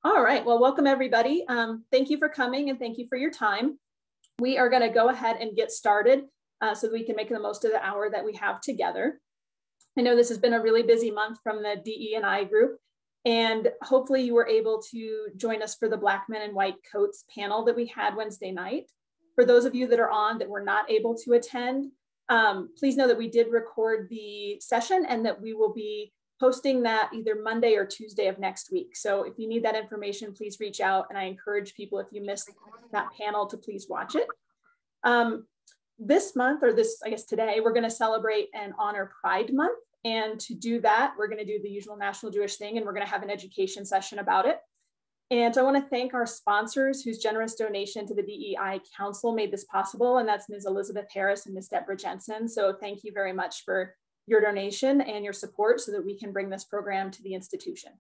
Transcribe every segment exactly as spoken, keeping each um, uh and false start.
All right, well, welcome everybody. Um, thank you for coming and thank you for your time. We are gonna go ahead and get started uh, so that we can make the most of the hour that we have together. I know this has been a really busy month from the D E I group, and hopefully you were able to join us for the Black Men in White Coats panel that we had Wednesday night. For those of you that are on that were not able to attend, um, please know that we did record the session and that we will be posting that either Monday or Tuesday of next week. So if you need that information, please reach out, and I encourage people, if you missed that panel, to please watch it. Um, this month, or this, I guess today, we're gonna celebrate and honor Pride Month. And to do that, we're gonna do the usual National Jewish thing, and we're gonna have an education session about it. And so I wanna thank our sponsors whose generous donation to the D E I Council made this possible, and that's Miz Elizabeth Harris and Miz Deborah Jensen. So thank you very much for your donation and your support so that we can bring this program to the institution.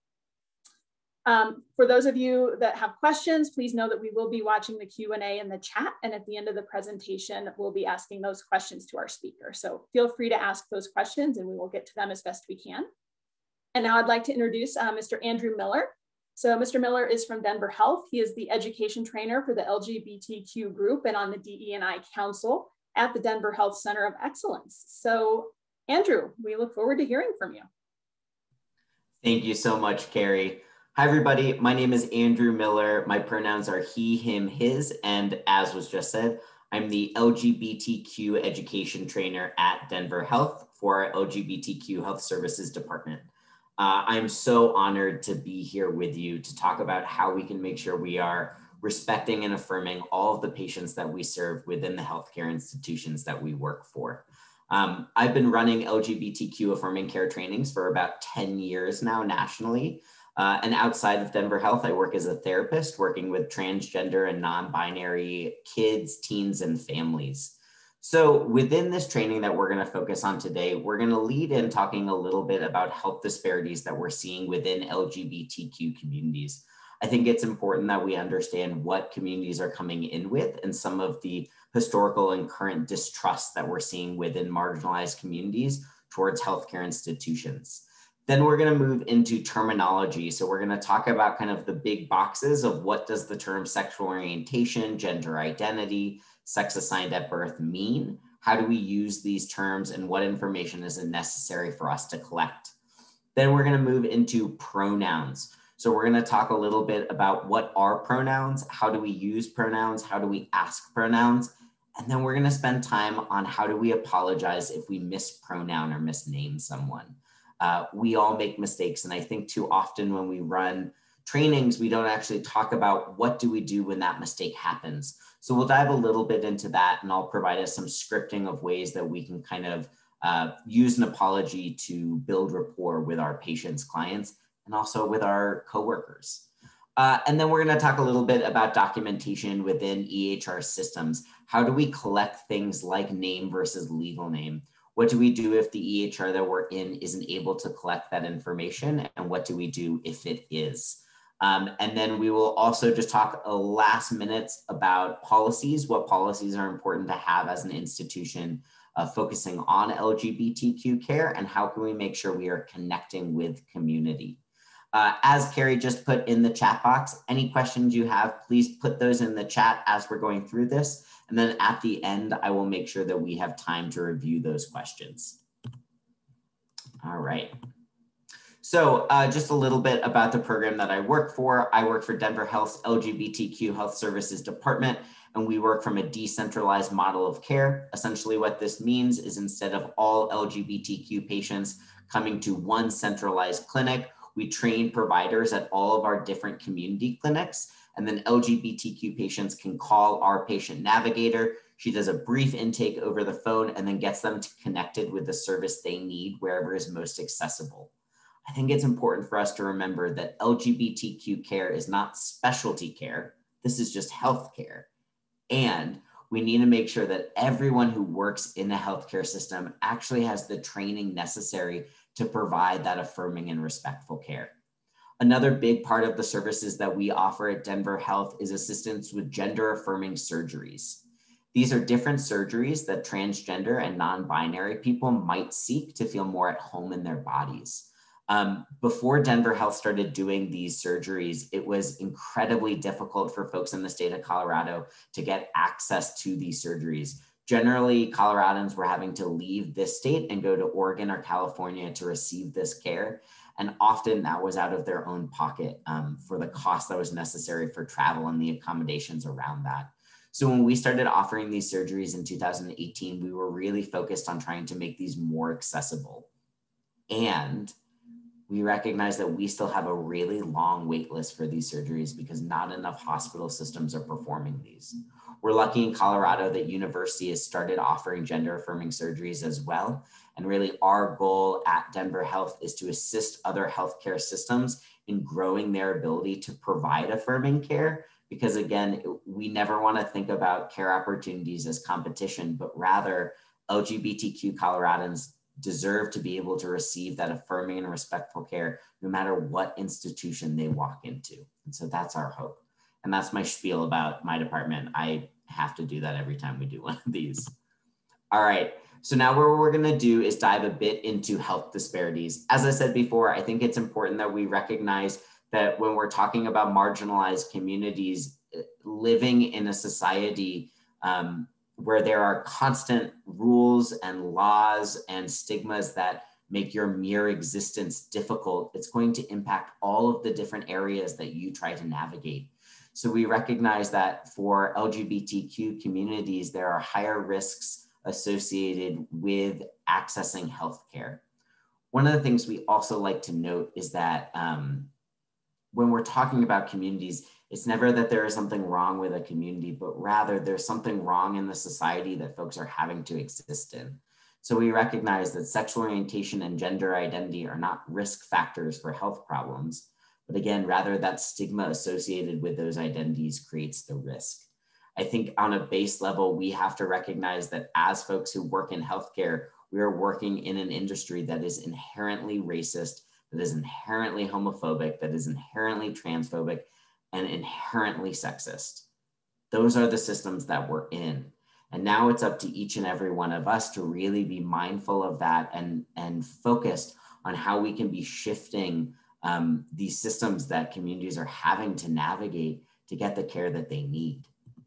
Um, for those of you that have questions, please know that we will be watching the Q and A in the chat, and at the end of the presentation, we'll be asking those questions to our speaker. So feel free to ask those questions and we will get to them as best we can. And now I'd like to introduce uh, Mister Andrew Miller. So Mister Miller is from Denver Health. He is the education trainer for the L G B T Q group and on the D E I Council at the Denver Health Center of Excellence. So Andrew, we look forward to hearing from you. Thank you so much, Carrie. Hi, everybody. My name is Andrew Miller. My pronouns are he, him, his, and as was just said, I'm the L G B T Q education trainer at Denver Health for our L G B T Q Health Services Department. Uh, I'm so honored to be here with you to talk about how we can make sure we are respecting and affirming all of the patients that we serve within the healthcare institutions that we work for. Um, I've been running L G B T Q affirming care trainings for about ten years now nationally. Uh, and outside of Denver Health, I work as a therapist working with transgender and non-binary kids, teens, and families. So within this training that we're going to focus on today, we're going to lead in talking a little bit about health disparities that we're seeing within L G B T Q communities. I think it's important that we understand what communities are coming in with and some of the historical and current distrust that we're seeing within marginalized communities towards healthcare institutions. Then we're going to move into terminology. So we're going to talk about kind of the big boxes of what does the term sexual orientation, gender identity, sex assigned at birth mean? How do we use these terms and what information is necessary for us to collect? Then we're going to move into pronouns. So we're going to talk a little bit about what are pronouns, how do we use pronouns, how do we ask pronouns, and then we're going to spend time on how do we apologize if we mispronoun or misname someone. Uh, we all make mistakes, and I think too often when we run trainings, we don't actually talk about what do we do when that mistake happens. So we'll dive a little bit into that, and I'll provide us some scripting of ways that we can kind of uh, use an apology to build rapport with our patients, clients, and also with our coworkers. Uh, and then we're going to talk a little bit about documentation within E H R systems. How do we collect things like name versus legal name? What do we do if the E H R that we're in isn't able to collect that information? And what do we do if it is? Um, and then we will also just talk a last minutes about policies, what policies are important to have as an institution uh, focusing on L G B T Q care, and how can we make sure we are connecting with community. Uh, as Carrie just put in the chat box, any questions you have, please put those in the chat as we're going through this. And then at the end, I will make sure that we have time to review those questions. All right. So uh, just a little bit about the program that I work for. I work for Denver Health's L G B T Q Health Services Department, and we work from a decentralized model of care. Essentially what this means is instead of all L G B T Q patients coming to one centralized clinic, we train providers at all of our different community clinics, and then L G B T Q patients can call our patient navigator. She does a brief intake over the phone and then gets them connected with the service they need wherever is most accessible. I think it's important for us to remember that L G B T Q care is not specialty care. This is just healthcare. And we need to make sure that everyone who works in the healthcare system actually has the training necessary to provide that affirming and respectful care. Another big part of the services that we offer at Denver Health is assistance with gender affirming surgeries. These are different surgeries that transgender and non-binary people might seek to feel more at home in their bodies. Um, before Denver Health started doing these surgeries, it was incredibly difficult for folks in the state of Colorado to get access to these surgeries. Generally, Coloradans were having to leave this state and go to Oregon or California to receive this care. And often that was out of their own pocket um, for the cost that was necessary for travel and the accommodations around that. So when we started offering these surgeries in two thousand eighteen, we were really focused on trying to make these more accessible. And we recognize that we still have a really long wait list for these surgeries because not enough hospital systems are performing these. We're lucky in Colorado that university has started offering gender affirming surgeries as well. And really our goal at Denver Health is to assist other healthcare systems in growing their ability to provide affirming care. Because again, we never want to think about care opportunities as competition, but rather L G B T Q Coloradans deserve to be able to receive that affirming and respectful care no matter what institution they walk into. And so that's our hope. And that's my spiel about my department. I have to do that every time we do one of these. All right, so now what we're gonna do is dive a bit into health disparities. As I said before, I think it's important that we recognize that when we're talking about marginalized communities, living in a society um, where there are constant rules and laws and stigmas that make your mere existence difficult, it's going to impact all of the different areas that you try to navigate. So we recognize that for L G B T Q communities, there are higher risks associated with accessing healthcare. One of the things we also like to note is that um, when we're talking about communities, it's never that there is something wrong with a community, but rather there's something wrong in the society that folks are having to exist in. So we recognize that sexual orientation and gender identity are not risk factors for health problems, but again, rather that stigma associated with those identities creates the risk. I think on a base level, we have to recognize that as folks who work in healthcare, we are working in an industry that is inherently racist, that is inherently homophobic, that is inherently transphobic, and inherently sexist. Those are the systems that we're in. And now it's up to each and every one of us to really be mindful of that and, and focused on how we can be shifting um, these systems that communities are having to navigate to get the care that they need.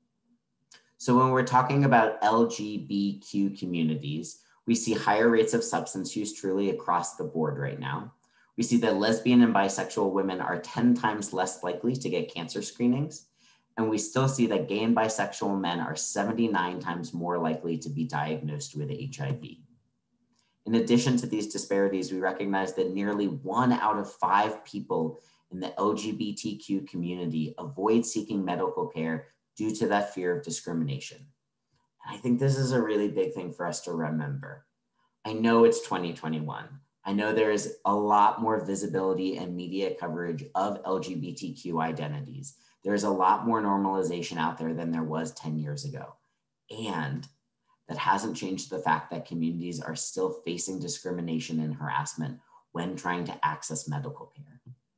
So when we're talking about L G B T Q communities, we see higher rates of substance use truly across the board right now. We see that lesbian and bisexual women are ten times less likely to get cancer screenings. And we still see that gay and bisexual men are seventy-nine times more likely to be diagnosed with H I V. In addition to these disparities, we recognize that nearly one out of five people in the L G B T Q community avoid seeking medical care due to that fear of discrimination. And I think this is a really big thing for us to remember. I know it's twenty twenty-one. I know there is a lot more visibility and media coverage of L G B T Q identities. There's a lot more normalization out there than there was ten years ago. And that hasn't changed the fact that communities are still facing discrimination and harassment when trying to access medical care.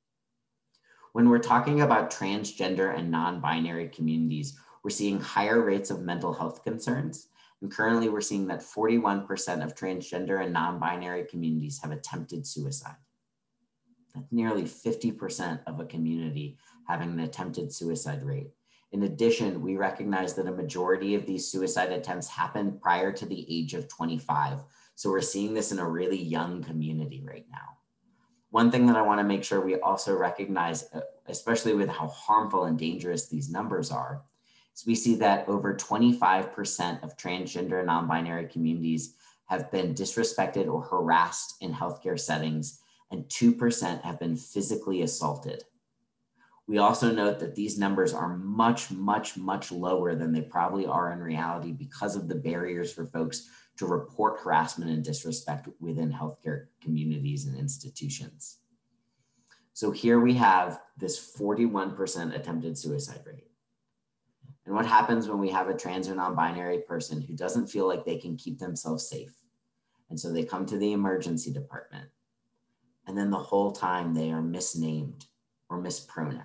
When we're talking about transgender and non-binary communities, we're seeing higher rates of mental health concerns. And currently we're seeing that forty-one percent of transgender and non-binary communities have attempted suicide. That's nearly fifty percent of a community having an attempted suicide rate. In addition, we recognize that a majority of these suicide attempts happen prior to the age of twenty-five. So we're seeing this in a really young community right now. One thing that I want to make sure we also recognize, especially with how harmful and dangerous these numbers are, is we see that over twenty-five percent of transgender and non-binary communities have been disrespected or harassed in healthcare settings, and two percent have been physically assaulted. We also note that these numbers are much, much, much lower than they probably are in reality because of the barriers for folks to report harassment and disrespect within healthcare communities and institutions. So here we have this forty-one percent attempted suicide rate. And what happens when we have a trans or non-binary person who doesn't feel like they can keep themselves safe? And so they come to the emergency department, and then the whole time they are misnamed or mispronounced.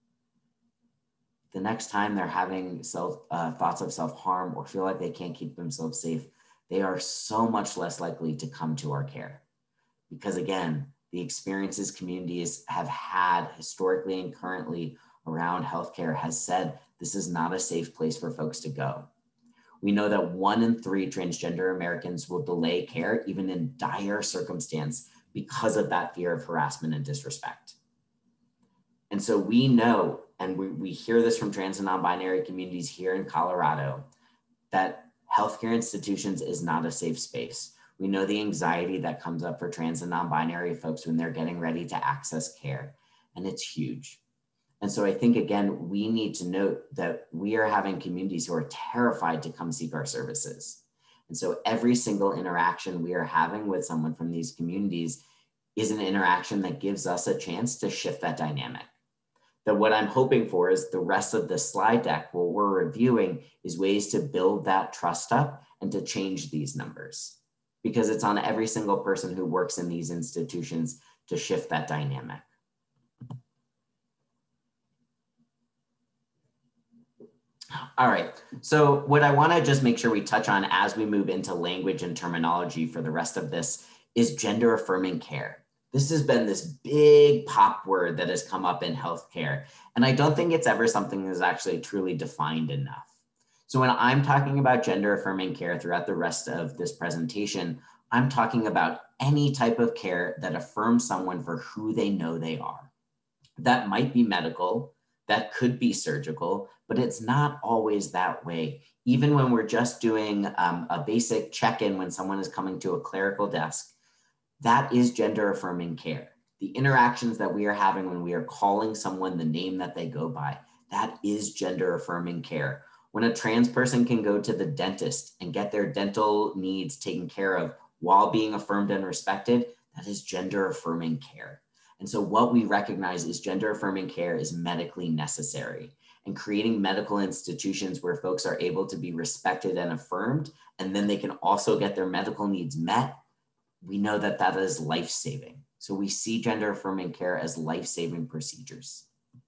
The next time they're having self, uh, thoughts of self-harm or feel like they can't keep themselves safe, they are so much less likely to come to our care. Because again, the experiences communities have had historically and currently around healthcare has said this is not a safe place for folks to go. We know that one in three transgender Americans will delay care even in dire circumstance because of that fear of harassment and disrespect. And so we know, and we, we hear this from trans and non-binary communities here in Colorado, that healthcare institutions is not a safe space. We know the anxiety that comes up for trans and non-binary folks when they're getting ready to access care, and it's huge. And so I think, again, we need to note that we are having communities who are terrified to come seek our services. And so every single interaction we are having with someone from these communities is an interaction that gives us a chance to shift that dynamic. That what I'm hoping for is the rest of the slide deck, what we're reviewing is ways to build that trust up and to change these numbers, because it's on every single person who works in these institutions to shift that dynamic. All right, so what I want to just make sure we touch on as we move into language and terminology for the rest of this is gender affirming care. This has been this big pop word that has come up in healthcare, and I don't think it's ever something that's actually truly defined enough. So when I'm talking about gender affirming care throughout the rest of this presentation, I'm talking about any type of care that affirms someone for who they know they are. That might be medical, that could be surgical, but it's not always that way. Even when we're just doing um, a basic check-in when someone is coming to a clerical desk, that is gender affirming care. The interactions that we are having when we are calling someone the name that they go by, that is gender affirming care. When a trans person can go to the dentist and get their dental needs taken care of while being affirmed and respected, that is gender affirming care. And so what we recognize is gender affirming care is medically necessary, and creating medical institutions where folks are able to be respected and affirmed, and then they can also get their medical needs met, we know that that is life-saving. So we see gender affirming care as life-saving procedures.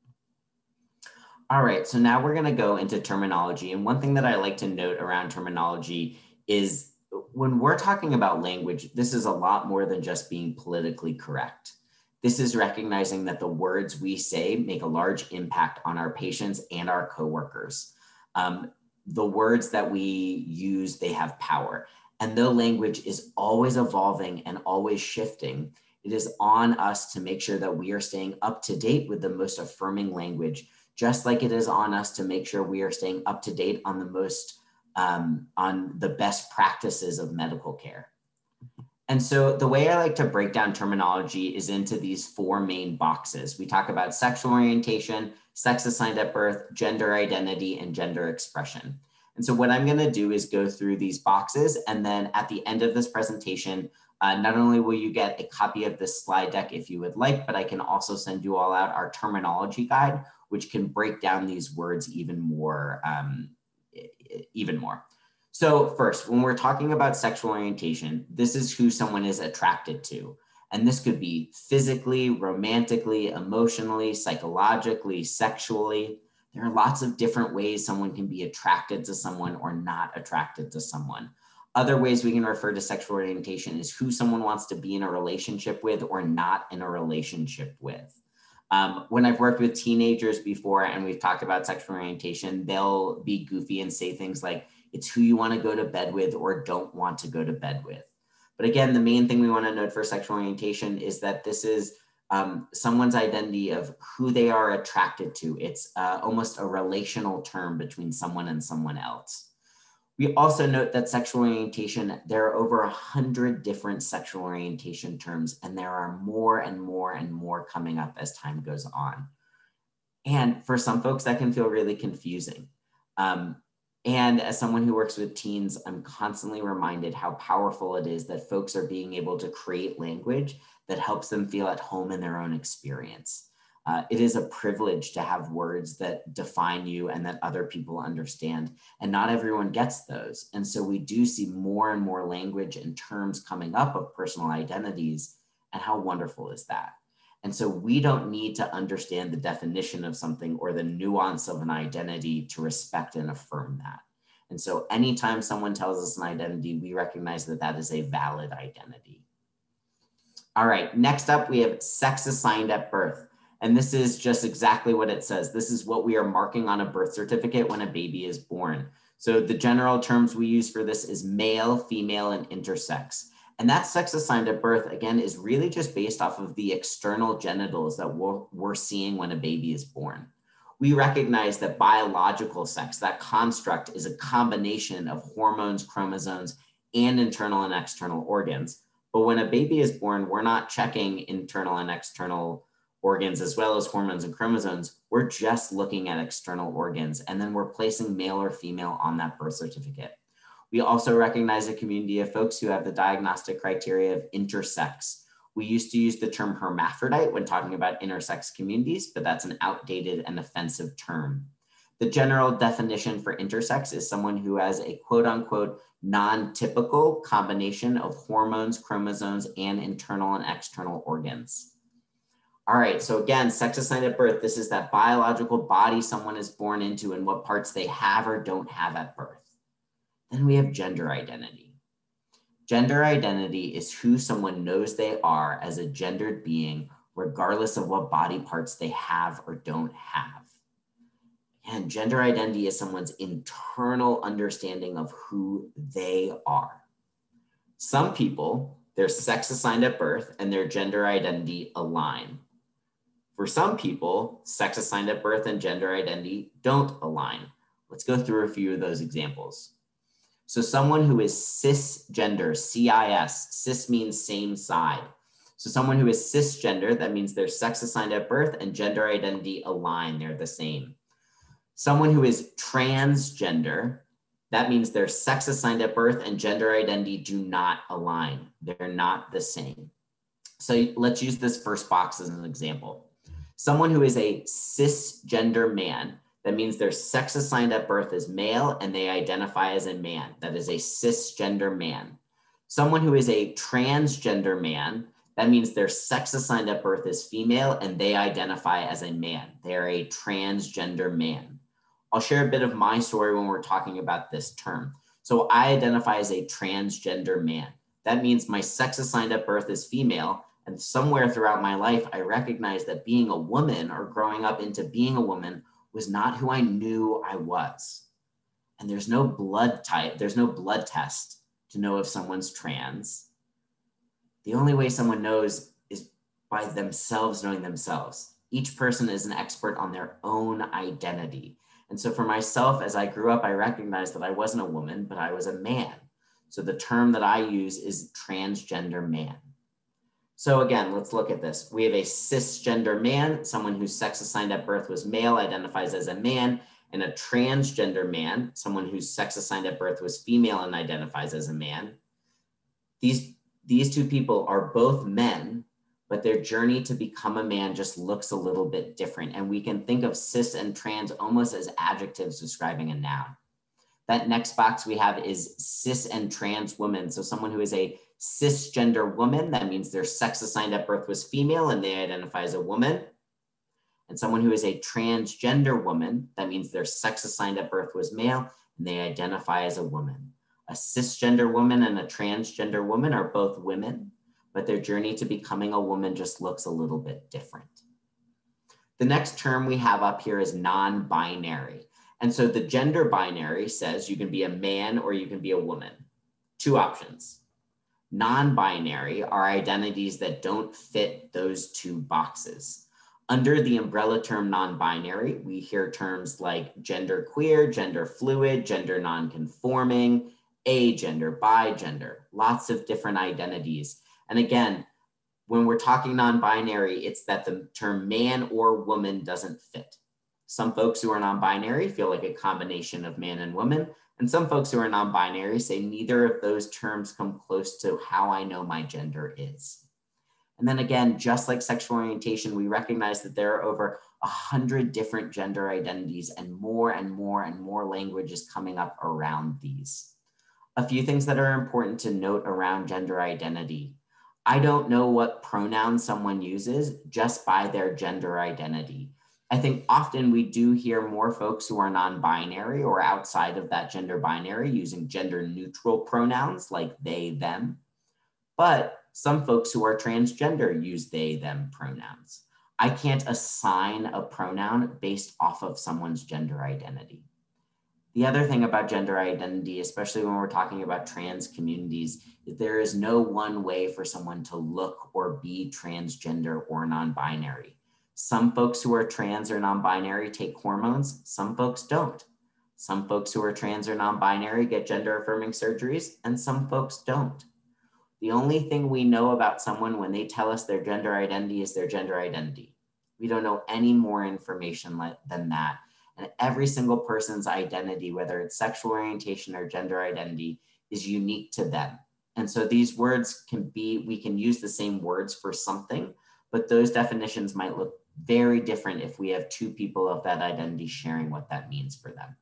All right, so now we're gonna go into terminology. And one thing that I like to note around terminology is when we're talking about language, this is a lot more than just being politically correct. This is recognizing that the words we say make a large impact on our patients and our coworkers. Um, the words that we use, they have power. And though language is always evolving and always shifting, it is on us to make sure that we are staying up to date with the most affirming language, just like it is on us to make sure we are staying up to date on the most, um, on the best practices of medical care. And so the way I like to break down terminology is into these four main boxes. We talk about sexual orientation, sex assigned at birth, gender identity, and gender expression. And so what I'm gonna do is go through these boxes, and then at the end of this presentation, uh, not only will you get a copy of this slide deck if you would like, but I can also send you all out our terminology guide, which can break down these words even more, um, even more. So first, when we're talking about sexual orientation, this is who someone is attracted to. And this could be physically, romantically, emotionally, psychologically, sexually. There are lots of different ways someone can be attracted to someone or not attracted to someone. Other ways we can refer to sexual orientation is who someone wants to be in a relationship with or not in a relationship with. Um, when I've worked with teenagers before and we've talked about sexual orientation, they'll be goofy and say things like, it's who you want to go to bed with or don't want to go to bed with. But again, the main thing we want to note for sexual orientation is that this is um, someone's identity of who they are attracted to. It's uh, almost a relational term between someone and someone else. We also note that sexual orientation, there are over a hundred different sexual orientation terms, and there are more and more and more coming up as time goes on. And for some folks, that can feel really confusing. Um, And as someone who works with teens, I'm constantly reminded how powerful it is that folks are being able to create language that helps them feel at home in their own experience. Uh, it is a privilege to have words that define you and that other people understand, and not everyone gets those. And so we do see more and more language and terms coming up of personal identities, and how wonderful is that? And so we don't need to understand the definition of something or the nuance of an identity to respect and affirm that. And so anytime someone tells us an identity, we recognize that that is a valid identity. All right, next up, we have sex assigned at birth. And this is just exactly what it says. This is what we are marking on a birth certificate when a baby is born. So the general terms we use for this is male, female, and intersex. And that sex assigned at birth, again, is really just based off of the external genitals that we're, we're seeing when a baby is born. We recognize that biological sex, that construct, is a combination of hormones, chromosomes, and internal and external organs. But when a baby is born, we're not checking internal and external organs as well as hormones and chromosomes. We're just looking at external organs, and then we're placing male or female on that birth certificate. We also recognize a community of folks who have the diagnostic criteria of intersex. We used to use the term hermaphrodite when talking about intersex communities, but that's an outdated and offensive term. The general definition for intersex is someone who has a quote unquote non-typical combination of hormones, chromosomes, and internal and external organs. All right, so again, sex assigned at birth, this is that biological body someone is born into and what parts they have or don't have at birth. Then we have gender identity. Gender identity is who someone knows they are as a gendered being, regardless of what body parts they have or don't have. And gender identity is someone's internal understanding of who they are. Some people, their sex assigned at birth and their gender identity align. For some people, sex assigned at birth and gender identity don't align. Let's go through a few of those examples. So someone who is cisgender, C I S, cis means same side. So someone who is cisgender, that means their sex assigned at birth and gender identity align, they're the same. Someone who is transgender, that means their sex assigned at birth and gender identity do not align. They're not the same. So let's use this first box as an example. Someone who is a cisgender man, that means their sex assigned at birth is male and they identify as a man. That is a cisgender man. Someone who is a transgender man, that means their sex assigned at birth is female and they identify as a man. They're a transgender man. I'll share a bit of my story when we're talking about this term. So I identify as a transgender man. That means my sex assigned at birth is female, and somewhere throughout my life, I recognize that being a woman or growing up into being a woman was not who I knew I was. And there's no blood type, there's no blood test to know if someone's trans. The only way someone knows is by themselves knowing themselves. Each person is an expert on their own identity. And so for myself, as I grew up, I recognized that I wasn't a woman, but I was a man. So the term that I use is transgender man. So again, let's look at this. We have a cisgender man, someone whose sex assigned at birth was male, identifies as a man, and a transgender man, someone whose sex assigned at birth was female and identifies as a man. These, these two people are both men, but their journey to become a man just looks a little bit different. And we can think of cis and trans almost as adjectives describing a noun. That next box we have is cis and trans women. So someone who is a cisgender woman, that means their sex assigned at birth was female and they identify as a woman. And someone who is a transgender woman, that means their sex assigned at birth was male and they identify as a woman. A cisgender woman and a transgender woman are both women, but their journey to becoming a woman just looks a little bit different. The next term we have up here is non-binary. And so the gender binary says you can be a man or you can be a woman. Two options. Non-binary are identities that don't fit those two boxes. Under the umbrella term non-binary, we hear terms like gender queer, gender fluid, gender non-conforming, agender, bigender, lots of different identities. And again, when we're talking non-binary, it's that the term man or woman doesn't fit. Some folks who are non-binary feel like a combination of man and woman, and some folks who are non-binary say neither of those terms come close to how I know my gender is. And then again, just like sexual orientation, we recognize that there are over a hundred different gender identities and more and more and more language is coming up around these. A few things that are important to note around gender identity. I don't know what pronoun someone uses just by their gender identity. I think often we do hear more folks who are non-binary or outside of that gender binary using gender neutral pronouns like they, them. But some folks who are transgender use they, them pronouns. I can't assign a pronoun based off of someone's gender identity. The other thing about gender identity, especially when we're talking about trans communities, is there is no one way for someone to look or be transgender or non-binary. Some folks who are trans or non-binary take hormones, some folks don't. Some folks who are trans or non-binary get gender affirming surgeries, and some folks don't. The only thing we know about someone when they tell us their gender identity is their gender identity. We don't know any more information than that. And every single person's identity, whether it's sexual orientation or gender identity, is unique to them. And so these words can be, we can use the same words for something, but those definitions might look very different if we have two people of that identity sharing what that means for them.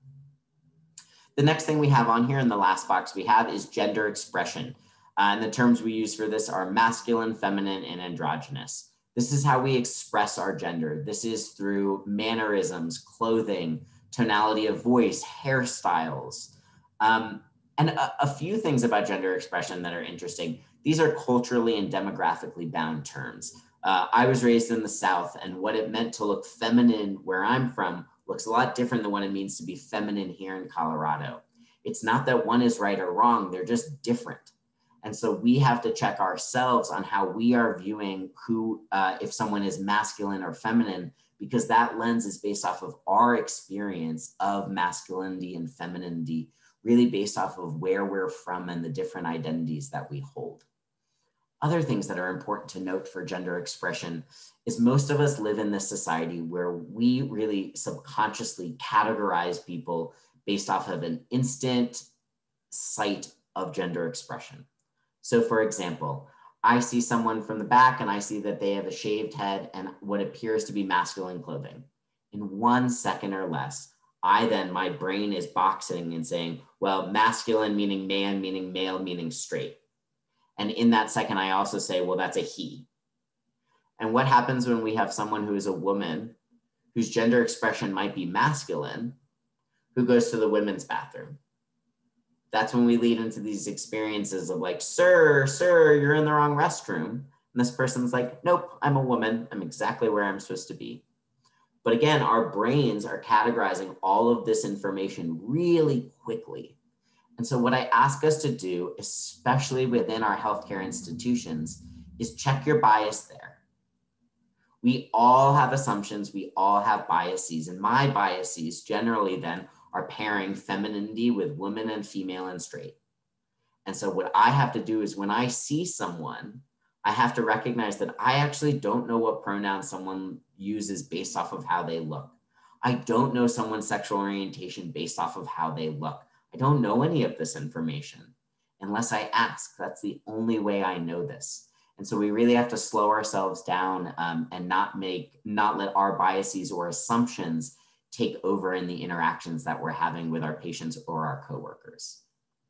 The next thing we have on here in the last box we have is gender expression. Uh, and the terms we use for this are masculine, feminine, and androgynous. This is how we express our gender. This is through mannerisms, clothing, tonality of voice, hairstyles, um, and a, a few things about gender expression that are interesting. These are culturally and demographically bound terms. Uh, I was raised in the South, and what it meant to look feminine where I'm from looks a lot different than what it means to be feminine here in Colorado. It's not that one is right or wrong, they're just different. And so we have to check ourselves on how we are viewing who, uh, if someone is masculine or feminine, because that lens is based off of our experience of masculinity and femininity, really based off of where we're from and the different identities that we hold. Other things that are important to note for gender expression is most of us live in this society where we really subconsciously categorize people based off of an instant sight of gender expression. So for example, I see someone from the back and I see that they have a shaved head and what appears to be masculine clothing. In one second or less, I then, my brain is boxing and saying, well, masculine meaning man, meaning male, meaning straight. And in that second, I also say, well, that's a he. And what happens when we have someone who is a woman whose gender expression might be masculine, who goes to the women's bathroom? That's when we lead into these experiences of like, sir, sir, you're in the wrong restroom. And this person's like, nope, I'm a woman. I'm exactly where I'm supposed to be. But again, our brains are categorizing all of this information really quickly. And so what I ask us to do, especially within our healthcare institutions, is check your bias there. We all have assumptions, we all have biases, and my biases generally then are pairing femininity with women and female and straight. And so what I have to do is when I see someone, I have to recognize that I actually don't know what pronoun someone uses based off of how they look. I don't know someone's sexual orientation based off of how they look. I don't know any of this information unless I ask. That's the only way I know this. And so we really have to slow ourselves down um, and not make, not let our biases or assumptions take over in the interactions that we're having with our patients or our coworkers.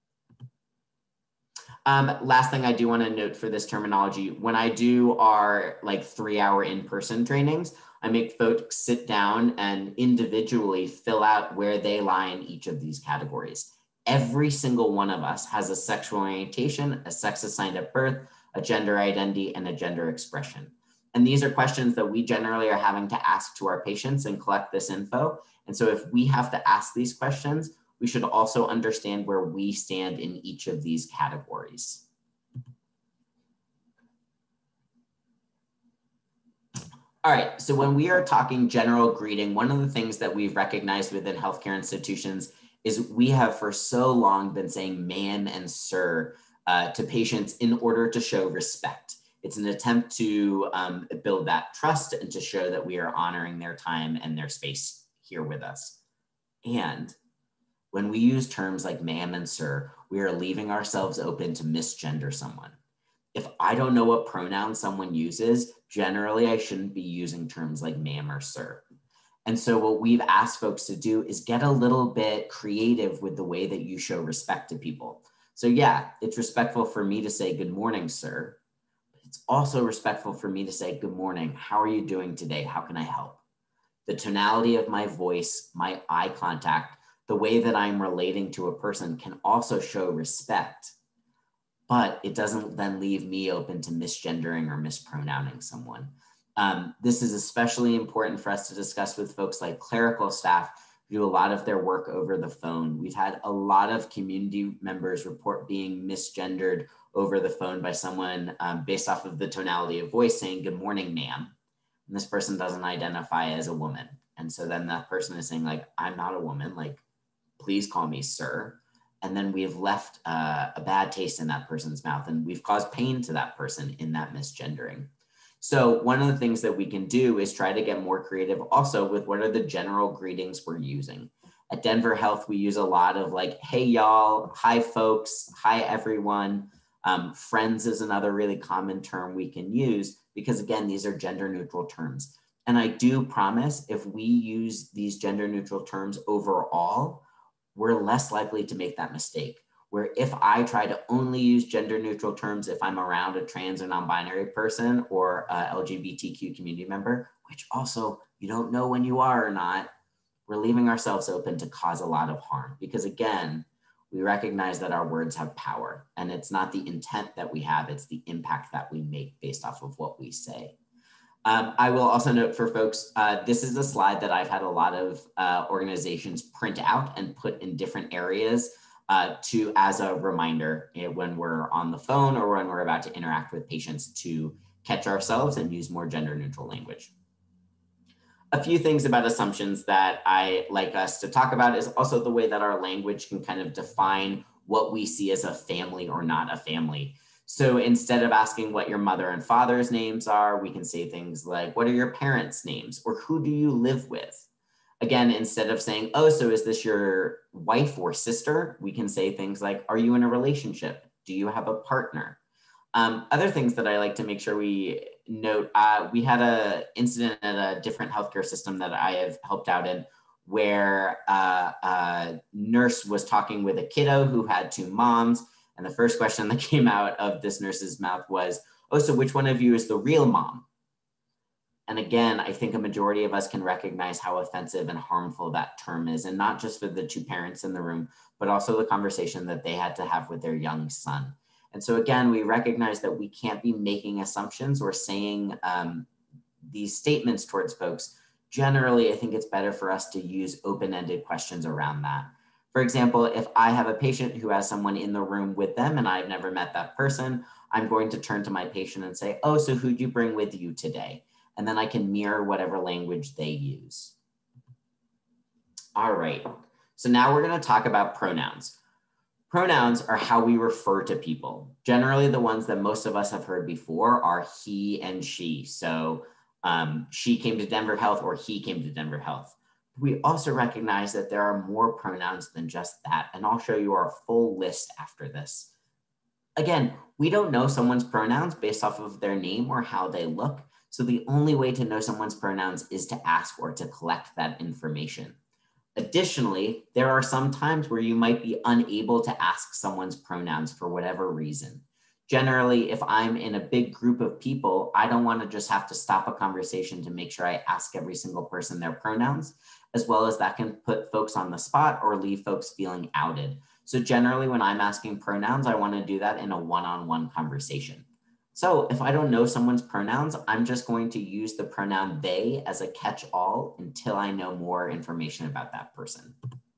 Um, last thing I do want to note for this terminology, when I do our like three hour in-person trainings, I make folks sit down and individually fill out where they lie in each of these categories. Every single one of us has a sexual orientation, a sex assigned at birth, a gender identity, and a gender expression. And these are questions that we generally are having to ask to our patients and collect this info. And so if we have to ask these questions, we should also understand where we stand in each of these categories. All right, so when we are talking general greeting, one of the things that we've recognized within healthcare institutions is we have for so long been saying ma'am and sir uh, to patients in order to show respect. It's an attempt to um, build that trust and to show that we are honoring their time and their space here with us. And when we use terms like ma'am and sir, we are leaving ourselves open to misgender someone. If I don't know what pronoun someone uses, generally I shouldn't be using terms like ma'am or sir. And so what we've asked folks to do is get a little bit creative with the way that you show respect to people. So yeah, it's respectful for me to say good morning, sir. It's also respectful for me to say, good morning, how are you doing today? How can I help? The tonality of my voice, my eye contact, the way that I'm relating to a person can also show respect. but it doesn't then leave me open to misgendering or mispronouncing someone. Um, this is especially important for us to discuss with folks like clerical staff who do a lot of their work over the phone. We've had a lot of community members report being misgendered over the phone by someone um, based off of the tonality of voice saying, "Good morning, ma'am." And this person doesn't identify as a woman. And so then that person is saying like, "I'm not a woman, like, please call me sir." And then we've left uh, a bad taste in that person's mouth, and we've caused pain to that person in that misgendering. So one of the things that we can do is try to get more creative also with what are the general greetings we're using. At Denver Health, we use a lot of like, "Hey y'all," "Hi folks," "Hi everyone." Um, friends is another really common term we can use because again, these are gender neutral terms. And I do promise if we use these gender neutral terms overall, we're less likely to make that mistake. Where if I try to only use gender neutral terms if I'm around a trans or non-binary person or a L G B T Q community member, which also you don't know when you are or not, we're leaving ourselves open to cause a lot of harm. Because again, we recognize that our words have power, and it's not the intent that we have, it's the impact that we make based off of what we say. Um, I will also note for folks, uh, this is a slide that I've had a lot of uh, organizations print out and put in different areas uh, to as a reminder eh, when we're on the phone or when we're about to interact with patients to catch ourselves and use more gender neutral language. A few things about assumptions that I like us to talk about is also the way that our language can kind of define what we see as a family or not a family. So instead of asking what your mother and father's names are, we can say things like, "What are your parents' names?" or "Who do you live with?" Again, instead of saying, "Oh, so is this your wife or sister?" we can say things like, "Are you in a relationship? Do you have a partner?" Um, other things that I like to make sure we note, uh, we had an incident at a different healthcare system that I have helped out in where uh, a nurse was talking with a kiddo who had two moms. And the first question that came out of this nurse's mouth was, "Oh, so which one of you is the real mom?" And again, I think a majority of us can recognize how offensive and harmful that term is, and not just for the two parents in the room, but also the conversation that they had to have with their young son. And so again, we recognize that we can't be making assumptions or saying um, these statements towards folks. Generally, I think it's better for us to use open-ended questions around that. For example, if I have a patient who has someone in the room with them and I've never met that person, I'm going to turn to my patient and say, "Oh, so who'd you bring with you today?" And then I can mirror whatever language they use. All right, so now we're gonna talk about pronouns. Pronouns are how we refer to people. Generally, the ones that most of us have heard before are he and she. So um, she came to Denver Health or he came to Denver Health. We also recognize that there are more pronouns than just that, and I'll show you our full list after this. Again, we don't know someone's pronouns based off of their name or how they look, so the only way to know someone's pronouns is to ask or to collect that information. Additionally, there are some times where you might be unable to ask someone's pronouns for whatever reason. Generally, if I'm in a big group of people, I don't want to just have to stop a conversation to make sure I ask every single person their pronouns, as well as that can put folks on the spot or leave folks feeling outed. So generally, when I'm asking pronouns, I want to do that in a one-on-one conversation. So if I don't know someone's pronouns, I'm just going to use the pronoun they as a catch-all until I know more information about that person.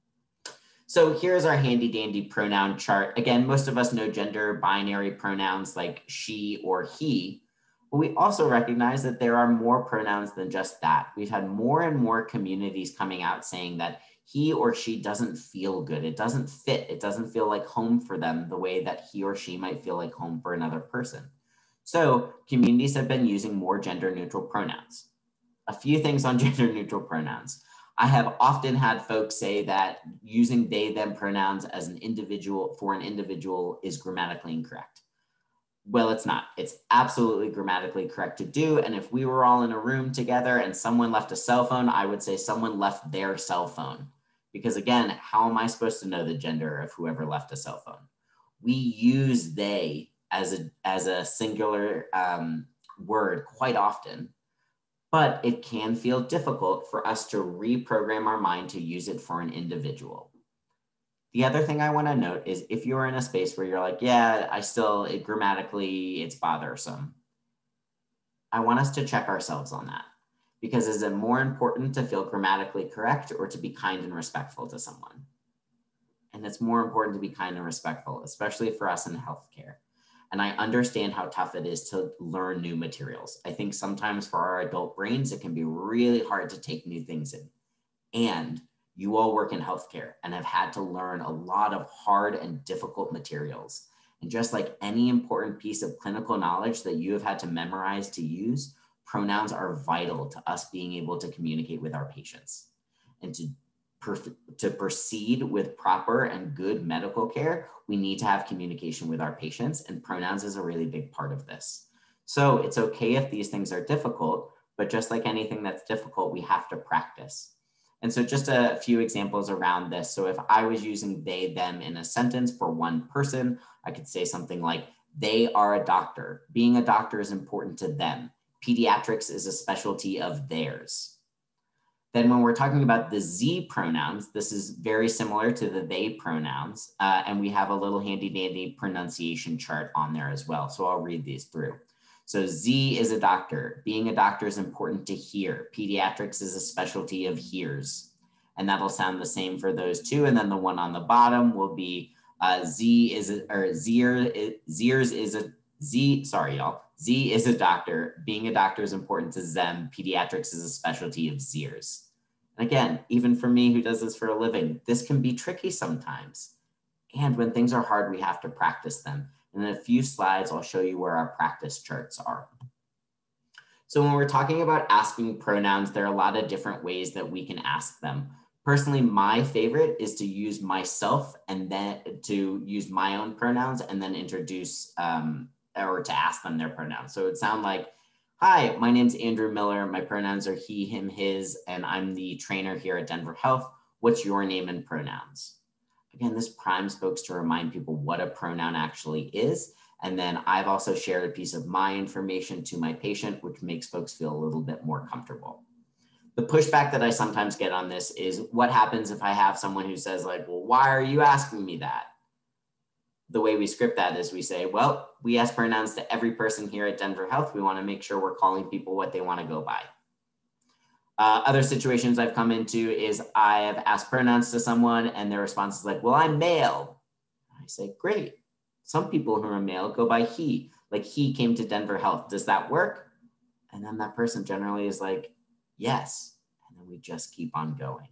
So here's our handy dandy pronoun chart. Again, most of us know gender binary pronouns like she or he, but we also recognize that there are more pronouns than just that. We've had more and more communities coming out saying that he or she doesn't feel good. It doesn't fit. It doesn't feel like home for them the way that he or she might feel like home for another person. So communities have been using more gender neutral pronouns. A few things on gender neutral pronouns. I have often had folks say that using they, them pronouns as an individual for an individual is grammatically incorrect. Well, it's not. It's absolutely grammatically correct to do. And if we were all in a room together and someone left a cell phone, I would say someone left their cell phone. Because again, how am I supposed to know the gender of whoever left a cell phone? We use they as a, as a singular um, word quite often, but it can feel difficult for us to reprogram our mind to use it for an individual. The other thing I want to note is if you're in a space where you're like, yeah, I still, it, grammatically, it's bothersome. I want us to check ourselves on that, because is it more important to feel grammatically correct or to be kind and respectful to someone? And it's more important to be kind and respectful, especially for us in healthcare. And I understand how tough it is to learn new materials. I think sometimes for our adult brains, it can be really hard to take new things in. And you all work in healthcare and have had to learn a lot of hard and difficult materials. And just like any important piece of clinical knowledge that you have had to memorize to use, pronouns are vital to us being able to communicate with our patients. And to, to proceed with proper and good medical care, we need to have communication with our patients, and pronouns is a really big part of this. So it's okay if these things are difficult, but just like anything that's difficult, we have to practice. And so just a few examples around this. So if I was using they, them in a sentence for one person, I could say something like, they are a doctor. Being a doctor is important to them. Pediatrics is a specialty of theirs. Then when we're talking about the Z pronouns, this is very similar to the they pronouns. Uh, and we have a little handy dandy pronunciation chart on there as well. So I'll read these through. So Z is a doctor. Being a doctor is important to hear. Pediatrics is a specialty of hears. And that'll sound the same for those two. And then the one on the bottom will be uh, Z is a, or Zier, Ziers is a Z, sorry, y'all. Z is a doctor. Being a doctor is important to them. Pediatrics is a specialty of Ziers. And again, even for me who does this for a living, this can be tricky sometimes. And when things are hard, we have to practice them. And in a few slides, I'll show you where our practice charts are. So when we're talking about asking pronouns, there are a lot of different ways that we can ask them. Personally, my favorite is to use myself and then to use my own pronouns and then introduce um, or to ask them their pronouns. So it would sound like, hi, my name's Andrew Miller. My pronouns are he, him, his, and I'm the trainer here at Denver Health. What's your name and pronouns? Again, this primes folks to remind people what a pronoun actually is. And then I've also shared a piece of my information to my patient, which makes folks feel a little bit more comfortable. The pushback that I sometimes get on this is what happens if I have someone who says like, well, why are you asking me that? The way we script that is we say, well, we ask pronouns to every person here at Denver Health. We want to make sure we're calling people what they want to go by. Uh, other situations I've come into is I have asked pronouns to someone and their response is like, well, I'm male. I say, great. Some people who are male go by he, like he came to Denver Health. Does that work? And then that person generally is like, yes. And then we just keep on going.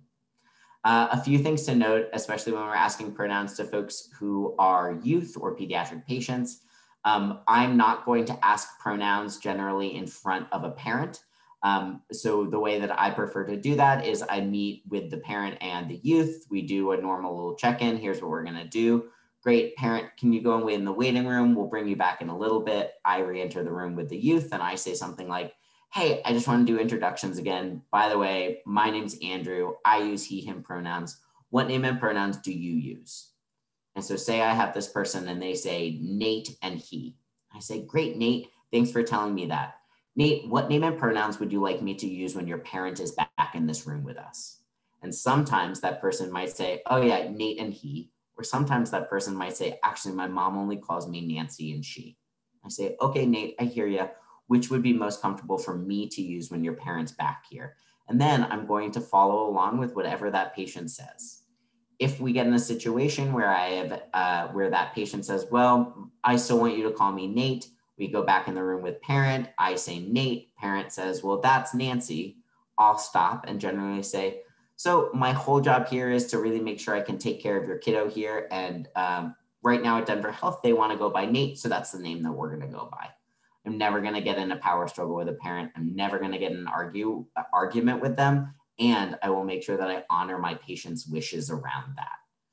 Uh, a few things to note, especially when we're asking pronouns to folks who are youth or pediatric patients. Um, I'm not going to ask pronouns generally in front of a parent. Um, so the way that I prefer to do that is I meet with the parent and the youth. We do a normal little check-in. Here's what we're going to do. Great, parent, can you go and wait in the waiting room? We'll bring you back in a little bit. I re-enter the room with the youth and I say something like, hey, I just want to do introductions again. By the way, my name's Andrew. I use he, him pronouns. What name and pronouns do you use? And so say I have this person and they say Nate and he. I say, great, Nate. Thanks for telling me that. Nate, what name and pronouns would you like me to use when your parent is back in this room with us? And sometimes that person might say, oh yeah, Nate and he. Or sometimes that person might say, actually, my mom only calls me Nancy and she. I say, okay, Nate, I hear you. Which would be most comfortable for me to use when your parent's back here? And then I'm going to follow along with whatever that patient says. If we get in a situation where I have, uh, where that patient says, well, I still want you to call me Nate. We go back in the room with parent. I say Nate. Parent says, well, that's Nancy. I'll stop and generally say, so my whole job here is to really make sure I can take care of your kiddo here. And um, right now at Denver Health, they want to go by Nate. So that's the name that we're going to go by. I'm never going to get in a power struggle with a parent. I'm never going to get in an argue, uh, argument with them. And I will make sure that I honor my patient's wishes around that.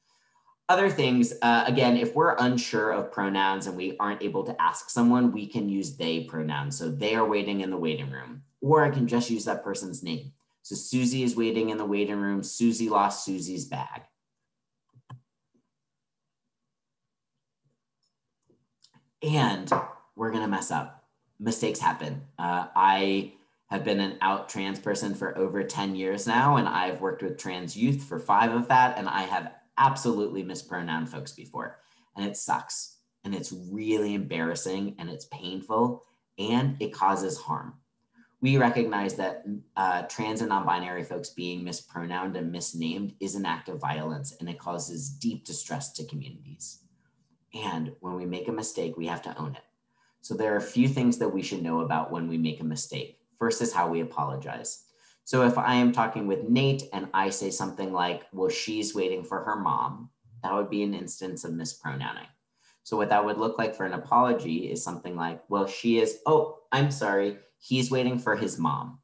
Other things, uh, again, if we're unsure of pronouns and we aren't able to ask someone, we can use they pronouns. So they are waiting in the waiting room, or I can just use that person's name. So Susie is waiting in the waiting room. Susie lost Susie's bag. And we're gonna mess up. Mistakes happen. Uh, I have been an out trans person for over ten years now, and I've worked with trans youth for five of that, and I have absolutely mispronounced folks before, and it sucks, and it's really embarrassing, and it's painful, and it causes harm. We recognize that uh, trans and non-binary folks being mispronounced and misnamed is an act of violence, and it causes deep distress to communities. And when we make a mistake, we have to own it. So there are a few things that we should know about when we make a mistake. First is how we apologize. So if I am talking with Nate and I say something like, well, she's waiting for her mom, that would be an instance of mispronouncing. So what that would look like for an apology is something like, well, she is, oh, I'm sorry, he's waiting for his mom.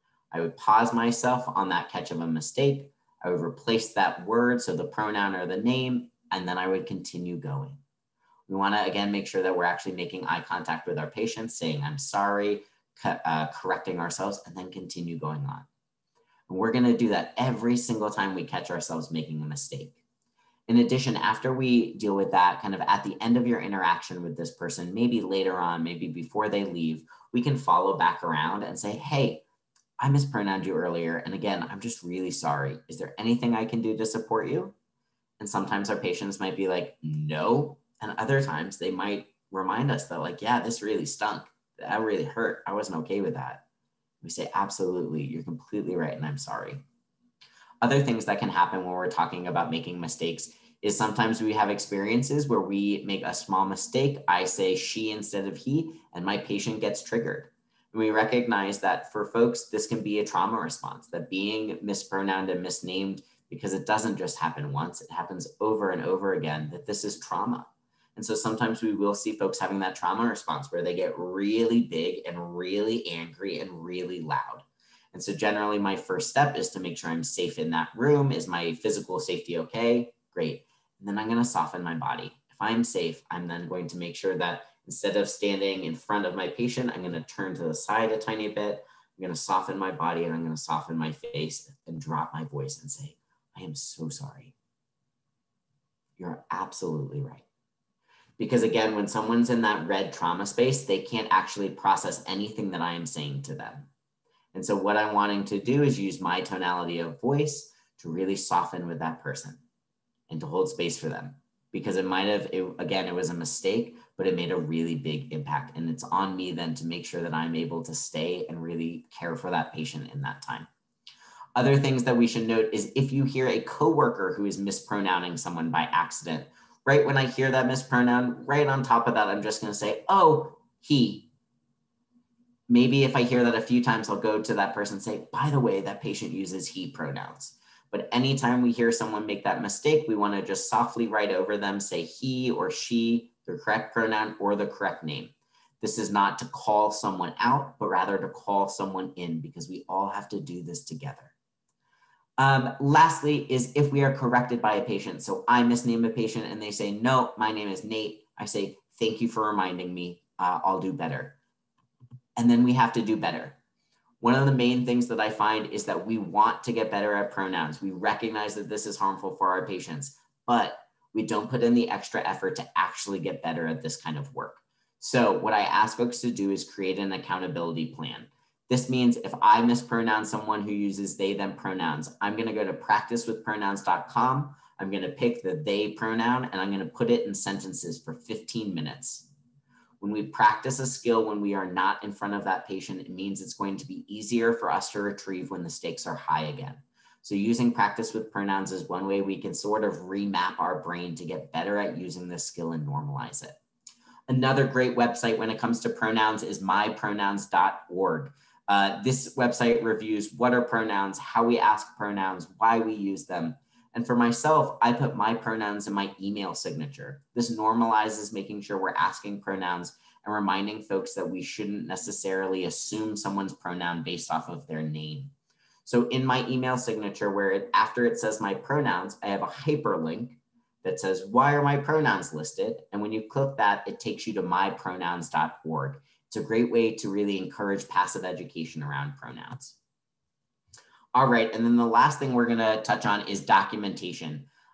I would pause myself on that catch of a mistake. I would replace that word, so the pronoun or the name, and then I would continue going. We want to, again, make sure that we're actually making eye contact with our patients, saying, I'm sorry, uh, correcting ourselves, and then continue going on. And we're going to do that every single time we catch ourselves making a mistake. In addition, after we deal with that, kind of at the end of your interaction with this person, maybe later on, maybe before they leave, we can follow back around and say, hey, I mispronounced you earlier. And again, I'm just really sorry. Is there anything I can do to support you? And sometimes our patients might be like, no. And other times they might remind us that like, yeah, this really stunk. That really hurt. I wasn't okay with that. We say, absolutely, you're completely right, and I'm sorry. Other things that can happen when we're talking about making mistakes is sometimes we have experiences where we make a small mistake. I say she instead of he, and my patient gets triggered. And we recognize that for folks, this can be a trauma response, that being mispronounced and misnamed, because it doesn't just happen once, it happens over and over again, that this is trauma. And so sometimes we will see folks having that trauma response where they get really big and really angry and really loud. And so generally my first step is to make sure I'm safe in that room. Is my physical safety okay? Great. And then I'm going to soften my body. If I'm safe, I'm then going to make sure that instead of standing in front of my patient, I'm going to turn to the side a tiny bit. I'm going to soften my body and I'm going to soften my face and drop my voice and say, I am so sorry. You're absolutely right. Because again, when someone's in that red trauma space, they can't actually process anything that I am saying to them. And so what I'm wanting to do is use my tonality of voice to really soften with that person and to hold space for them. Because it might have, it, again, it was a mistake, but it made a really big impact. And it's on me then to make sure that I'm able to stay and really care for that patient in that time. Other things that we should note is if you hear a coworker who is mispronouncing someone by accident, right when I hear that mispronoun, right on top of that, I'm just going to say, oh, he. Maybe if I hear that a few times, I'll go to that person and say, by the way, that patient uses he pronouns. But anytime we hear someone make that mistake, we want to just softly write over them, say he or she, the correct pronoun or the correct name. This is not to call someone out, but rather to call someone in, because we all have to do this together. Um, lastly is if we are corrected by a patient. So I misname a patient and they say, no, my name is Nate. I say, thank you for reminding me, uh, I'll do better. And then we have to do better. One of the main things that I find is that we want to get better at pronouns. We recognize that this is harmful for our patients, but we don't put in the extra effort to actually get better at this kind of work. So what I ask folks to do is create an accountability plan. This means if I mispronounce someone who uses they, them pronouns, I'm going to go to practice with pronouns dot com. I'm going to pick the they pronoun and I'm going to put it in sentences for fifteen minutes. When we practice a skill when we are not in front of that patient, it means it's going to be easier for us to retrieve when the stakes are high again. So using practice with pronouns is one way we can sort of remap our brain to get better at using this skill and normalize it. Another great website when it comes to pronouns is my pronouns dot org. Uh, this website reviews what are pronouns, how we ask pronouns, why we use them. And for myself, I put my pronouns in my email signature. This normalizes making sure we're asking pronouns and reminding folks that we shouldn't necessarily assume someone's pronoun based off of their name. So in my email signature, where it, after it says my pronouns, I have a hyperlink that says, why are my pronouns listed? And when you click that, it takes you to my pronouns dot org. It's a great way to really encourage passive education around pronouns. All right, and then the last thing we're gonna touch on is documentation.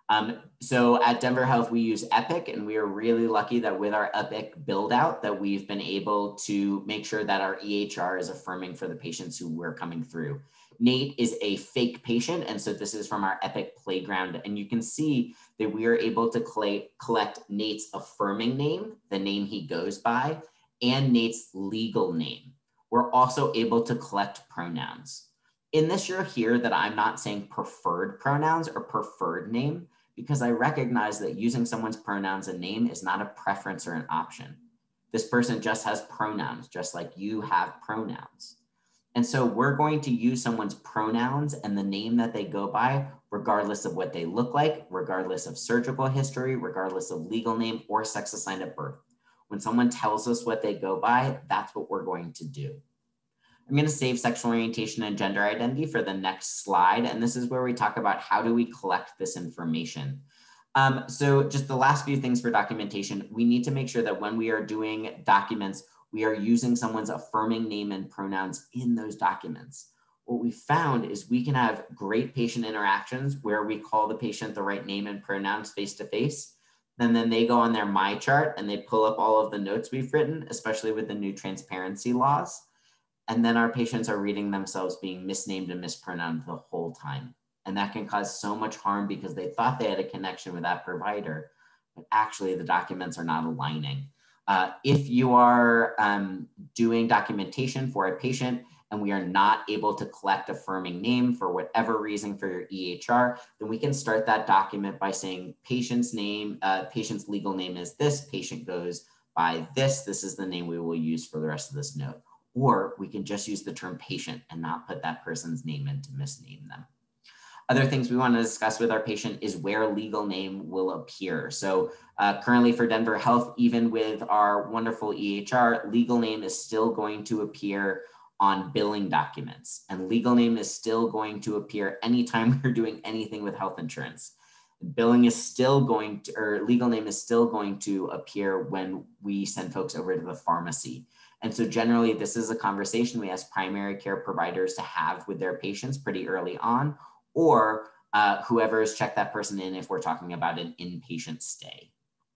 Um, so at Denver Health, we use Epic, and we are really lucky that with our Epic build out that we've been able to make sure that our E H R is affirming for the patients who we're coming through. Nate is a fake patient, and so this is from our Epic Playground, and you can see that we are able to collect Nate's affirming name, the name he goes by, and Nate's legal name. We're also able to collect pronouns. In this, you'll hear that I'm not saying preferred pronouns or preferred name, because I recognize that using someone's pronouns and name is not a preference or an option. This person just has pronouns, just like you have pronouns. And so we're going to use someone's pronouns and the name that they go by, regardless of what they look like, regardless of surgical history, regardless of legal name or sex assigned at birth. When someone tells us what they go by, that's what we're going to do. I'm going to save sexual orientation and gender identity for the next slide. And this is where we talk about how do we collect this information. Um, so just the last few things for documentation, we need to make sure that when we are doing documents, we are using someone's affirming name and pronouns in those documents. What we found is we can have great patient interactions where we call the patient the right name and pronouns face to face. And then they go on their My Chart and they pull up all of the notes we've written, especially with the new transparency laws. And then our patients are reading themselves being misnamed and mispronounced the whole time. And that can cause so much harm because they thought they had a connection with that provider, but actually the documents are not aligning. Uh, if you are um, doing documentation for a patient and we are not able to collect affirming name for whatever reason for your E H R, then we can start that document by saying patient's name, uh, patient's legal name is this, patient goes by this, this is the name we will use for the rest of this note. Or we can just use the term patient and not put that person's name in to misname them. Other things we want to discuss with our patient is where legal name will appear. So uh, currently for Denver Health, even with our wonderful E H R, legal name is still going to appear on billing documents, and legal name is still going to appear anytime we're doing anything with health insurance. Billing is still going to, or legal name is still going to appear when we send folks over to the pharmacy. And so generally, this is a conversation we ask primary care providers to have with their patients pretty early on, or uh, whoever has checked that person in if we're talking about an inpatient stay.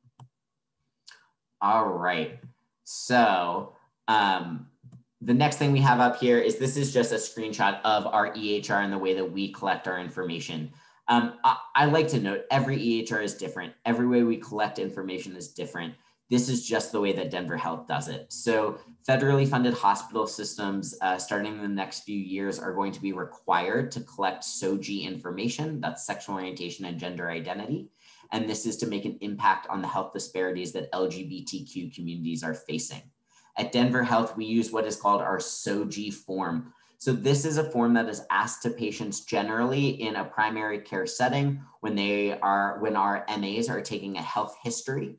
All right, so um, the next thing we have up here is this is just a screenshot of our E H R and the way that we collect our information. Um, I, I like to note every E H R is different. Every way we collect information is different. This is just the way that Denver Health does it. So federally funded hospital systems uh, starting in the next few years are going to be required to collect S O G I information, that's sexual orientation and gender identity. And this is to make an impact on the health disparities that L G B T Q communities are facing. At Denver Health, we use what is called our S O G I form. So this is a form that is asked to patients generally in a primary care setting when they are, when our M As are taking a health history,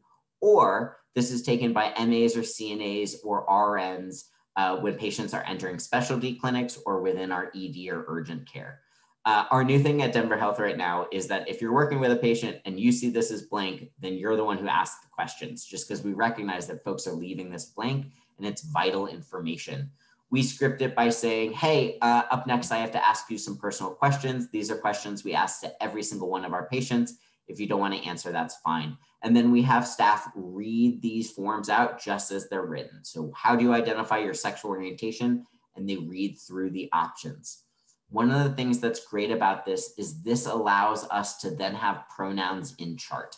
or this is taken by M As or C N As or R Ns uh, when patients are entering specialty clinics or within our E D or urgent care. Uh, our new thing at Denver Health right now is that if you're working with a patient and you see this as blank, then you're the one who asks the questions, just because we recognize that folks are leaving this blank and it's vital information. We script it by saying, hey, uh, up next, I have to ask you some personal questions. These are questions we ask to every single one of our patients. If you don't want to answer, that's fine. And then we have staff read these forms out just as they're written. So how do you identify your sexual orientation? And they read through the options. One of the things that's great about this is this allows us to then have pronouns in chart.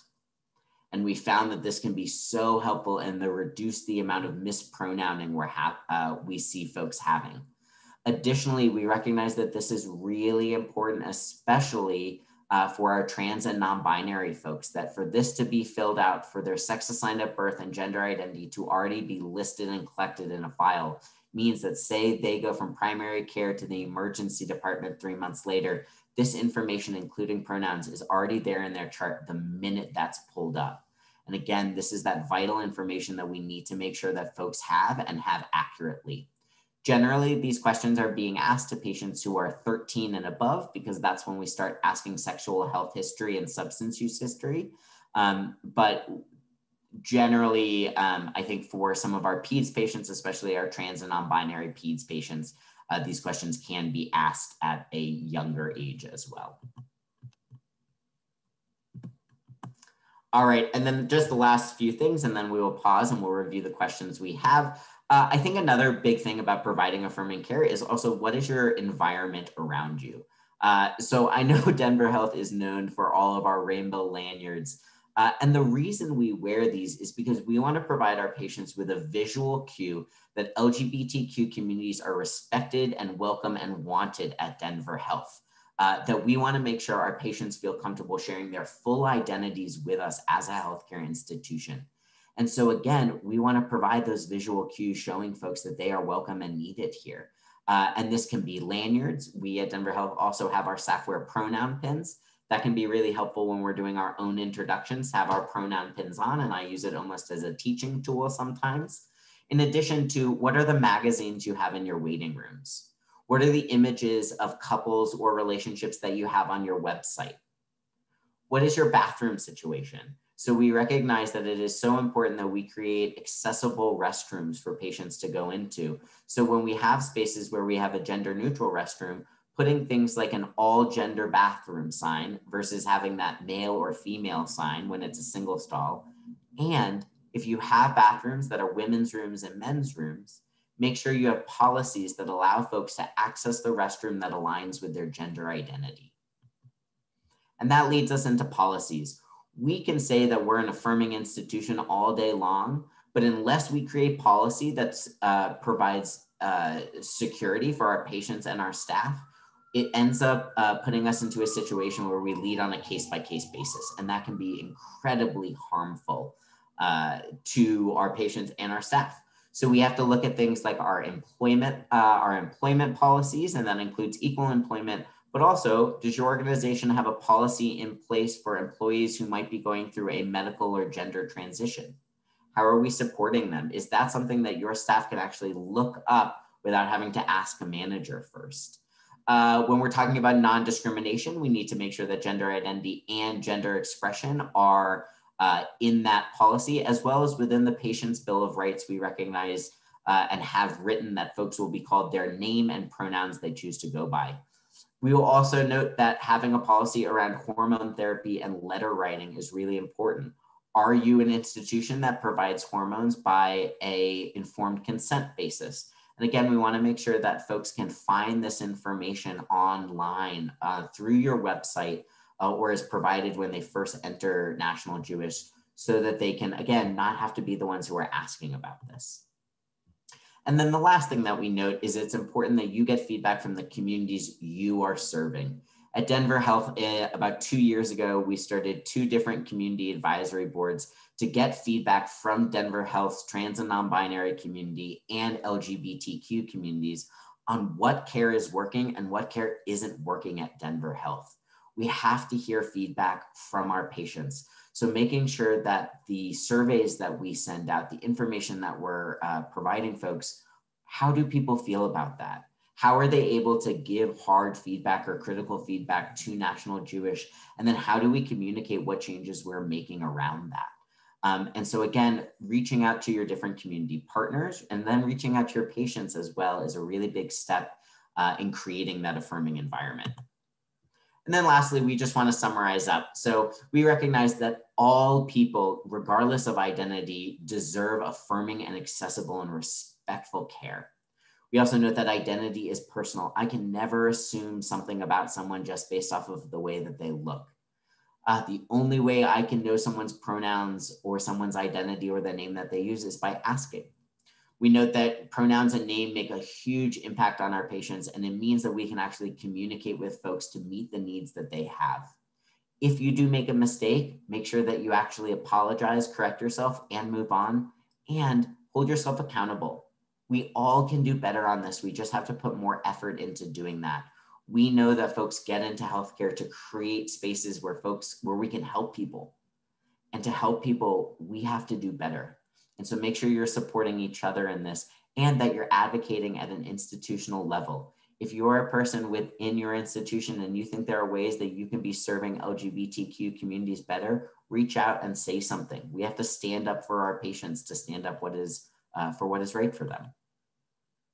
And we found that this can be so helpful and to reduce the amount of mispronouncing we're ha uh, we see folks having. Additionally, we recognize that this is really important, especially uh, for our trans and non-binary folks, that for this to be filled out, for their sex assigned at birth and gender identity to already be listed and collected in a file, means that say they go from primary care to the emergency department three months later, this information, including pronouns, is already there in their chart the minute that's pulled up. And again, this is that vital information that we need to make sure that folks have and have accurately. Generally, these questions are being asked to patients who are thirteen and above, because that's when we start asking sexual health history and substance use history. Um, but generally, um, I think for some of our peds patients, especially our trans and non-binary peds patients, uh, these questions can be asked at a younger age as well. All right, and then just the last few things, and then we will pause and we'll review the questions we have. Uh, I think another big thing about providing affirming care is also what is your environment around you? Uh, so I know Denver Health is known for all of our rainbow lanyards. Uh, and the reason we wear these is because we want to provide our patients with a visual cue that L G B T Q communities are respected and welcome and wanted at Denver Health. Uh, that we want to make sure our patients feel comfortable sharing their full identities with us as a healthcare institution. And so again, we want to provide those visual cues showing folks that they are welcome and needed here. Uh, and this can be lanyards. We at Denver Health also have our staff wear pronoun pins. That can be really helpful when we're doing our own introductions, have our pronoun pins on, and I use it almost as a teaching tool sometimes. In addition to, what are the magazines you have in your waiting rooms? What are the images of couples or relationships that you have on your website? What is your bathroom situation? So we recognize that it is so important that we create accessible restrooms for patients to go into. So when we have spaces where we have a gender neutral restroom, putting things like an all gender bathroom sign versus having that male or female sign when it's a single stall. And if you have bathrooms that are women's rooms and men's rooms, make sure you have policies that allow folks to access the restroom that aligns with their gender identity. And that leads us into policies. We can say that we're an affirming institution all day long, but unless we create policy that uh, provides uh, security for our patients and our staff, it ends up uh, putting us into a situation where we lead on a case-by-case basis, and that can be incredibly harmful uh, to our patients and our staff. So we have to look at things like our employment, uh, our employment policies, and that includes equal employment, but also, does your organization have a policy in place for employees who might be going through a medical or gender transition? How are we supporting them? Is that something that your staff can actually look up without having to ask a manager first? Uh, when we're talking about non-discrimination, we need to make sure that gender identity and gender expression are uh, in that policy, as well as within the patient's Bill of Rights. We recognize uh, and have written that folks will be called their name and pronouns they choose to go by. We will also note that having a policy around hormone therapy and letter writing is really important. Are you an institution that provides hormones by a informed consent basis? And again, we want to make sure that folks can find this information online uh, through your website uh, or is provided when they first enter National Jewish, so that they can, again, not have to be the ones who are asking about this. And then the last thing that we note is it's important that you get feedback from the communities you are serving. At Denver Health, uh, about two years ago, we started two different community advisory boards to get feedback from Denver Health's trans and non-binary community and L G B T Q communities on what care is working and what care isn't working at Denver Health. We have to hear feedback from our patients. So making sure that the surveys that we send out, the information that we're uh, providing folks, how do people feel about that? How are they able to give hard feedback or critical feedback to National Jewish? And then how do we communicate what changes we're making around that? Um, and so again, reaching out to your different community partners and then reaching out to your patients as well is a really big step uh, in creating that affirming environment. And then lastly, we just want to summarize up. So we recognize that all people, regardless of identity, deserve affirming and accessible and respectful care. We also note that identity is personal. I can never assume something about someone just based off of the way that they look. Uh, the only way I can know someone's pronouns or someone's identity or the name that they use is by asking. We note that pronouns and name make a huge impact on our patients, and it means that we can actually communicate with folks to meet the needs that they have. If you do make a mistake, make sure that you actually apologize, correct yourself, and move on, and hold yourself accountable. We all can do better on this. We just have to put more effort into doing that. We know that folks get into healthcare to create spaces where folks, where we can help people. And to help people, we have to do better. And so make sure you're supporting each other in this and that you're advocating at an institutional level. If you're a person within your institution and you think there are ways that you can be serving L G B T Q communities better, reach out and say something. We have to stand up for our patients, to stand up what is uh, for what is right for them.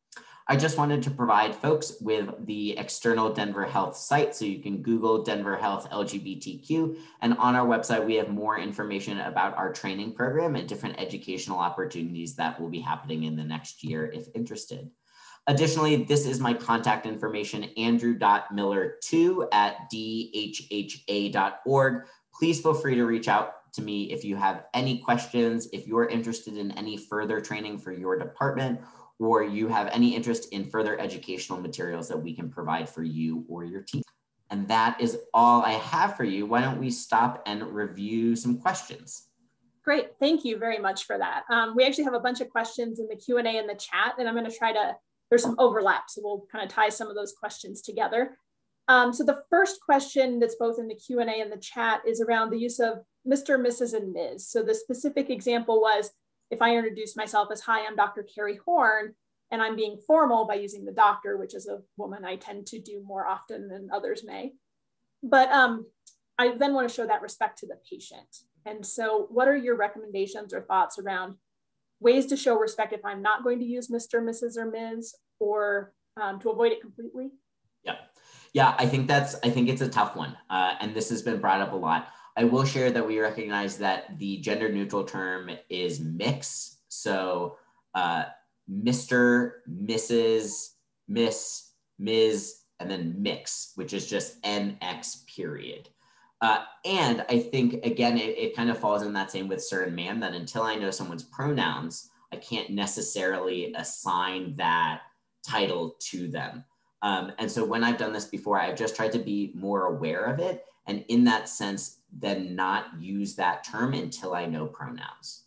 I just wanted to provide folks with the external Denver Health site. So you can Google Denver Health L G B T Q. And on our website, we have more information about our training program and different educational opportunities that will be happening in the next year if interested. Additionally, this is my contact information, andrew dot miller two at d h h a dot org. Please feel free to reach out to me if you have any questions, if you're interested in any further training for your department, or you have any interest in further educational materials that we can provide for you or your team. And that is all I have for you. Why don't we stop and review some questions? Great, thank you very much for that. Um, we actually have a bunch of questions in the Q and A in the chat, and I'm gonna try to, there's some overlap, so we'll kind of tie some of those questions together. Um, so the first question that's both in the Q and A and the chat is around the use of Mister, Missus, and Miz So the specific example was, if I introduce myself as, hi, I'm Doctor Carrie Horn, and I'm being formal by using the doctor, which is a woman I tend to do more often than others may. But um, I then want to show that respect to the patient. And so what are your recommendations or thoughts around ways to show respect if I'm not going to use Mister, Missus, or Miz, or um, to avoid it completely? Yeah, yeah, I think that's, I think it's a tough one. Uh, and this has been brought up a lot. I will share that we recognize that the gender neutral term is mix. So uh, Mister, Missus, Miss, Miz, and then mix, which is just M X period. Uh, and I think, again, it, it kind of falls in that same with sir and ma'am, that until I know someone's pronouns, I can't necessarily assign that title to them. Um, and so when I've done this before, I've just tried to be more aware of it. And in that sense, then not use that term until I know pronouns.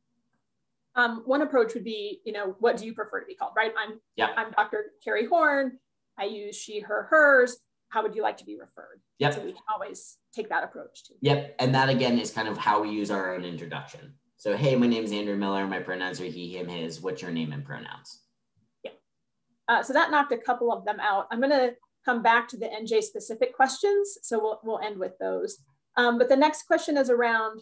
Um, one approach would be, you know, what do you prefer to be called, right? I'm, yep. I'm Doctor Carrie Horn. I use she, her, hers. How would you like to be referred? Yep. So we can always take that approach too. Yep. And that again is kind of how we use our own introduction. So, hey, my name is Andrew Miller. My pronouns are he, him, his. What's your name and pronouns? Yeah. Uh, so that knocked a couple of them out. I'm going to come back to the N J specific questions. So we'll, we'll end with those. Um, but the next question is around,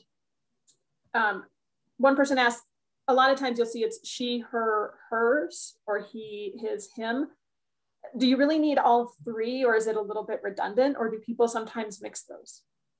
um, one person asked, a lot of times you'll see it's she, her, hers, or he, his, him. Do you really need all three, or is it a little bit redundant, or do people sometimes mix those?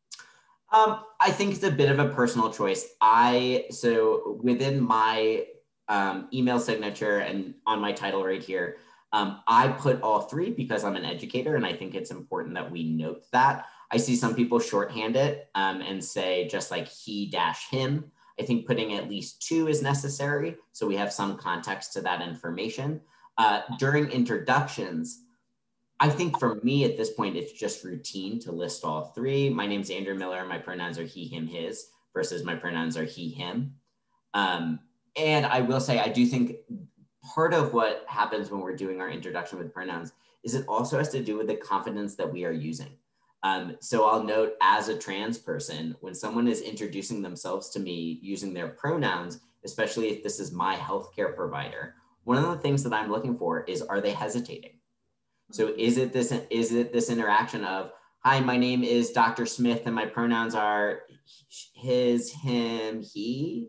Um, I think it's a bit of a personal choice. I, so within my um, email signature and on my title right here, um, I put all three because I'm an educator, and I think it's important that we note that. I see some people shorthand it um, and say just like he dash him. I think putting at least two is necessary, so we have some context to that information. Uh, during introductions, I think for me at this point, it's just routine to list all three. My name's Andrew Miller. My pronouns are he, him, his, versus my pronouns are he, him. Um, and I will say, I do think part of what happens when we're doing our introduction with pronouns is it also has to do with the confidence that we are using. Um, so I'll note, as a trans person, when someone is introducing themselves to me using their pronouns, especially if this is my healthcare provider, one of the things that I'm looking for is, are they hesitating? So is it this, is it this interaction of, hi, my name is Doctor Smith and my pronouns are his, him, he?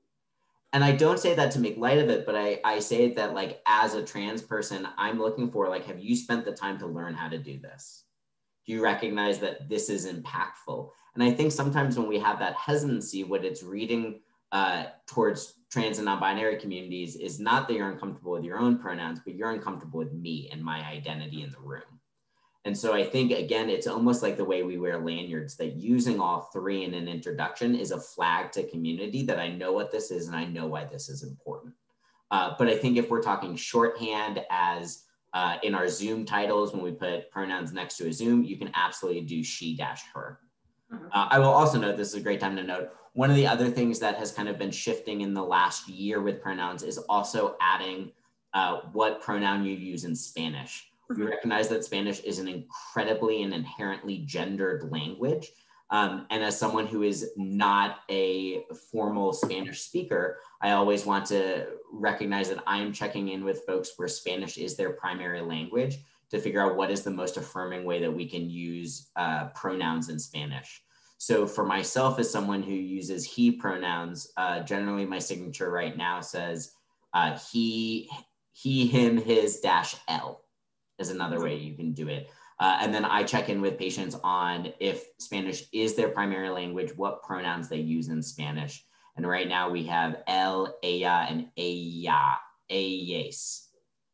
And I don't say that to make light of it, but I, I say that, like, as a trans person, I'm looking for, like, have you spent the time to learn how to do this? Do you recognize that this is impactful? And I think sometimes when we have that hesitancy, what it's reading uh, towards trans and non-binary communities is not that you're uncomfortable with your own pronouns, but you're uncomfortable with me and my identity in the room. And so I think, again, it's almost like the way we wear lanyards, that using all three in an introduction is a flag to community that I know what this is and I know why this is important. Uh, but I think if we're talking shorthand as uh, in our Zoom titles, when we put pronouns next to a Zoom, you can absolutely do she dash her. Uh, I will also note, this is a great time to note, one of the other things that has kind of been shifting in the last year with pronouns is also adding uh, what pronoun you use in Spanish. We recognize that Spanish is an incredibly and inherently gendered language. Um, and as someone who is not a formal Spanish speaker, I always want to recognize that I am checking in with folks where Spanish is their primary language to figure out what is the most affirming way that we can use uh, pronouns in Spanish. So for myself, as someone who uses he pronouns, uh, generally my signature right now says uh, he, he, him, his dash L is another way you can do it. Uh, and then I check in with patients on if Spanish is their primary language, what pronouns they use in Spanish. And right now we have él, ella, and ella, ellas.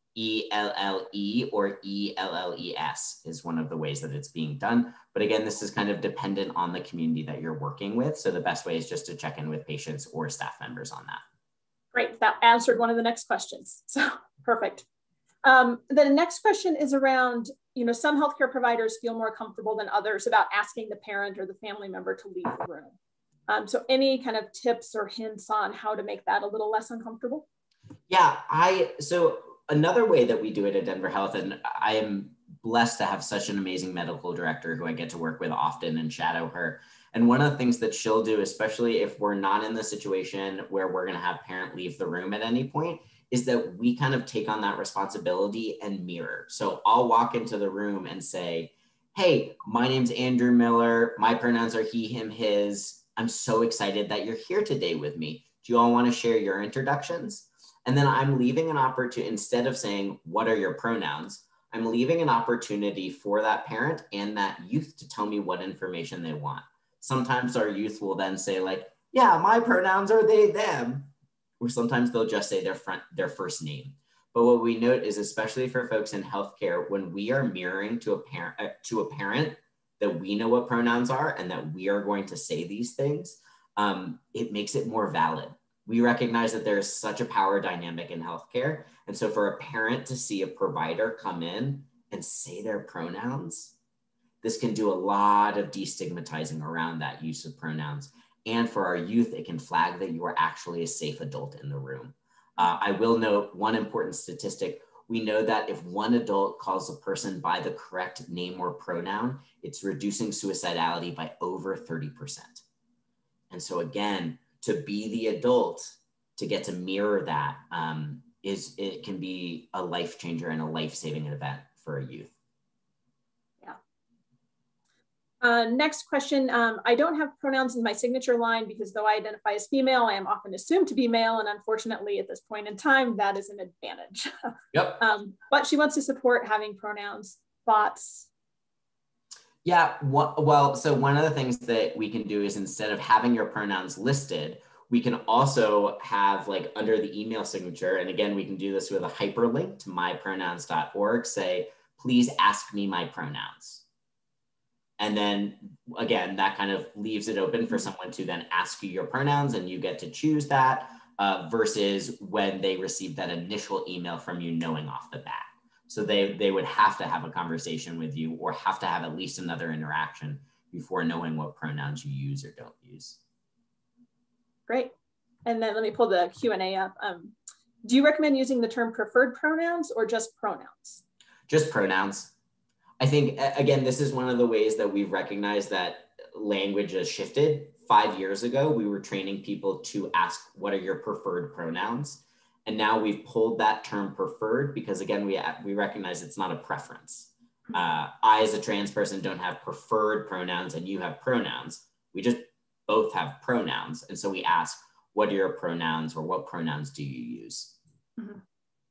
E L L E or E L L E S is one of the ways that it's being done. But again, this is kind of dependent on the community that you're working with. So the best way is just to check in with patients or staff members on that. Great, that answered one of the next questions. So perfect. Um, the next question is around, you know, some healthcare providers feel more comfortable than others about asking the parent or the family member to leave the room. Um, so any kind of tips or hints on how to make that a little less uncomfortable? Yeah, I, so another way that we do it at Denver Health, and I am blessed to have such an amazing medical director who I get to work with often and shadow her. And one of the things that she'll do, especially if we're not in the situation where we're going to have parent leave the room at any point, is that we kind of take on that responsibility and mirror. So I'll walk into the room and say, hey, my name's Andrew Miller. My pronouns are he, him, his. I'm so excited that you're here today with me. Do you all want to share your introductions? And then I'm leaving an opportunity, instead of saying, what are your pronouns? I'm leaving an opportunity for that parent and that youth to tell me what information they want. Sometimes our youth will then say like, yeah, my pronouns are they, them. Or sometimes they'll just say their front, their first name. But what we note is, especially for folks in healthcare, when we are mirroring to a parent, uh, to a parent that we know what pronouns are and that we are going to say these things, um, it makes it more valid. We recognize that there's such a power dynamic in healthcare. And so for a parent to see a provider come in and say their pronouns, this can do a lot of destigmatizing around that use of pronouns. And for our youth, it can flag that you are actually a safe adult in the room. Uh, I will note one important statistic. We know that if one adult calls a person by the correct name or pronoun, it's reducing suicidality by over thirty percent. And so again, to be the adult, to get to mirror that, um, is it can be a life changer and a life-saving event for a youth. Uh, next question, um, I don't have pronouns in my signature line because though I identify as female, I am often assumed to be male. And unfortunately, at this point in time, that is an advantage. Yep. um, but she wants to support having pronouns. Thoughts? Yeah, well, so one of the things that we can do is instead of having your pronouns listed, we can also have like under the email signature, and again, we can do this with a hyperlink to my pronouns dot org, say, please ask me my pronouns. And then again, that kind of leaves it open for someone to then ask you your pronouns and you get to choose that uh, versus when they receive that initial email from you knowing off the bat. So they, they would have to have a conversation with you or have to have at least another interaction before knowing what pronouns you use or don't use. Great. And then let me pull the Q and A up. Um, do you recommend using the term preferred pronouns or just pronouns? Just pronouns. I think, again, this is one of the ways that we've recognized that language has shifted. Five years ago, we were training people to ask, what are your preferred pronouns? And now we've pulled that term preferred because, again, we, we recognize it's not a preference. Uh, I, as a trans person, don't have preferred pronouns and you have pronouns. We just both have pronouns. And so we ask, what are your pronouns or what pronouns do you use? Mm-hmm.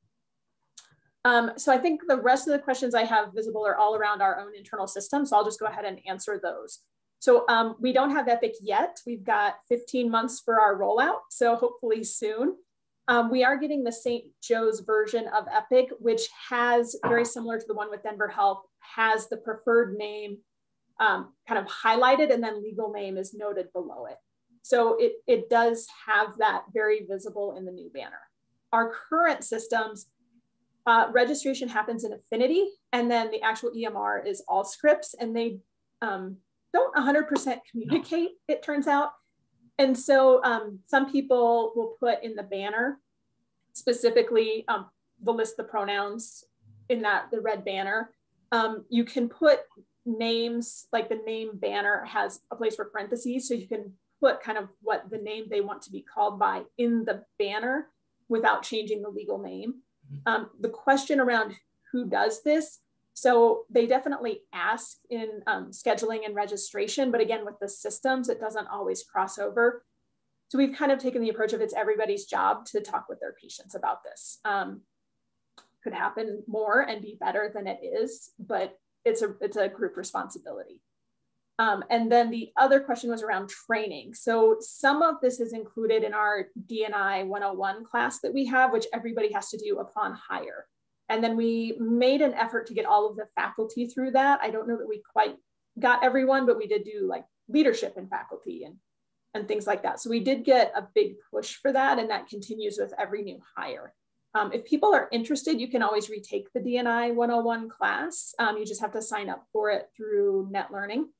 Um, so I think the rest of the questions I have visible are all around our own internal system. So I'll just go ahead and answer those. So um, we don't have Epic yet. We've got fifteen months for our rollout. So hopefully soon. Um, we are getting the Saint Joe's version of Epic, which has, very similar to the one with Denver Health, has the preferred name um, kind of highlighted and then legal name is noted below it. So it, it does have that very visible in the new banner. Our current systems, Uh, registration happens in Affinity, and then the actual E M R is all scripts, and they um, don't one hundred percent communicate, it turns out. And so um, some people will put in the banner, specifically, um, they'll list the pronouns in that, the red banner. Um, you can put names, like the name banner has a place for parentheses, so you can put kind of what the name they want to be called by in the banner without changing the legal name. Um, the question around who does this, so they definitely ask in um, scheduling and registration, but again, with the systems, it doesn't always cross over. So we've kind of taken the approach of it's everybody's job to talk with their patients about this. Um, could happen more and be better than it is, but it's a, it's a group responsibility. Um, and then the other question was around training. So some of this is included in our D and I one oh one class that we have, which everybody has to do upon hire. And then we made an effort to get all of the faculty through that. I don't know that we quite got everyone, but we did do like leadership in faculty and, and things like that. So we did get a big push for that, and that continues with every new hire. Um, if people are interested, you can always retake the D and I one oh one class. Um, you just have to sign up for it through Net Learning.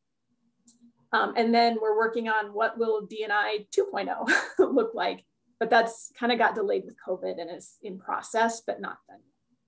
Um, and then we're working on what will D and I two point oh look like, but that's kind of got delayed with COVID and is in process, but not done.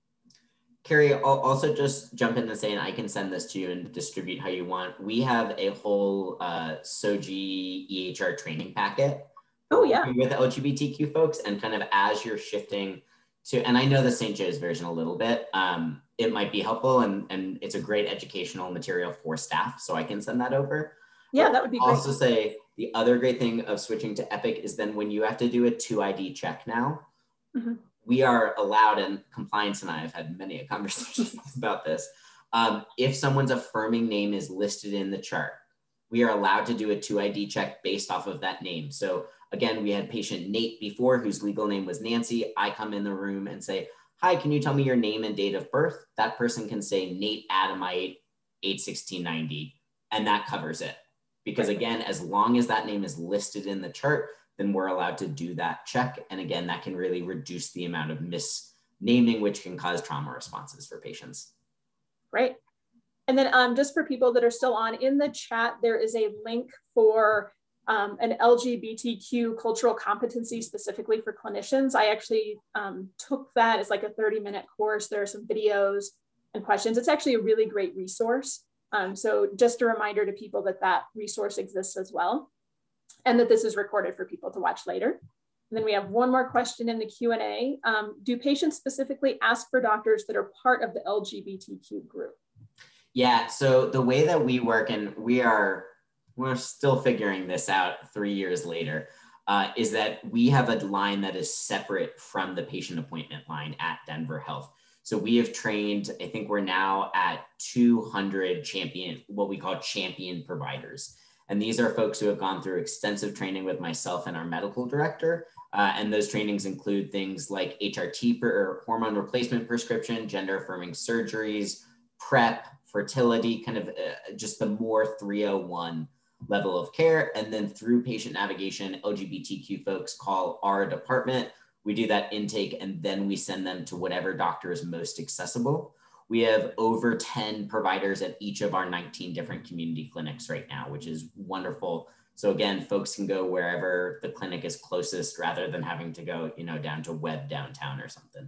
Carrie, I'll also just jump in and say, and I can send this to you and distribute how you want. We have a whole uh, S O G E H R training packet. Oh yeah. With L G B T Q folks, and kind of as you're shifting to, and I know the Saint Joe's version a little bit, um, it might be helpful, and, and it's a great educational material for staff, so I can send that over. Yeah, that would be great. Also say the other great thing of switching to Epic is then when you have to do a two I D check now, mm-hmm. we are allowed, and compliance and I have had many conversations about this. Um, if someone's affirming name is listed in the chart, we are allowed to do a two I D check based off of that name. So again, we had patient Nate before, whose legal name was Nancy. I come in the room and say, hi, can you tell me your name and date of birth? That person can say Nate Adamite, age sixteen ninety, and that covers it. Because again, as long as that name is listed in the chart, then we're allowed to do that check. And again, that can really reduce the amount of misnaming, which can cause trauma responses for patients. Right. And then um, just for people that are still on, in the chat, there is a link for um, an L G B T Q cultural competency specifically for clinicians. I actually um, took that as like a thirty minute course. There are some videos and questions. It's actually a really great resource. Um, so just a reminder to people that that resource exists as well, and that this is recorded for people to watch later. And then we have one more question in the Q and A. Um, do patients specifically ask for doctors that are part of the L G B T Q group? Yeah, so the way that we work, and we are, we're still figuring this out three years later, uh, is that we have a line that is separate from the patient appointment line at Denver Health. So we have trained, I think we're now at two hundred champion, what we call champion providers. And these are folks who have gone through extensive training with myself and our medical director. Uh, and those trainings include things like H R T or hormone replacement prescription, gender affirming surgeries, PrEP, fertility, kind of uh, just the more three oh one level of care. And then through patient navigation, L G B T Q folks call our department. We do that intake, and then we send them to whatever doctor is most accessible. We have over ten providers at each of our nineteen different community clinics right now, which is wonderful. So again, folks can go wherever the clinic is closest rather than having to go, you know, down to Webb downtown or something.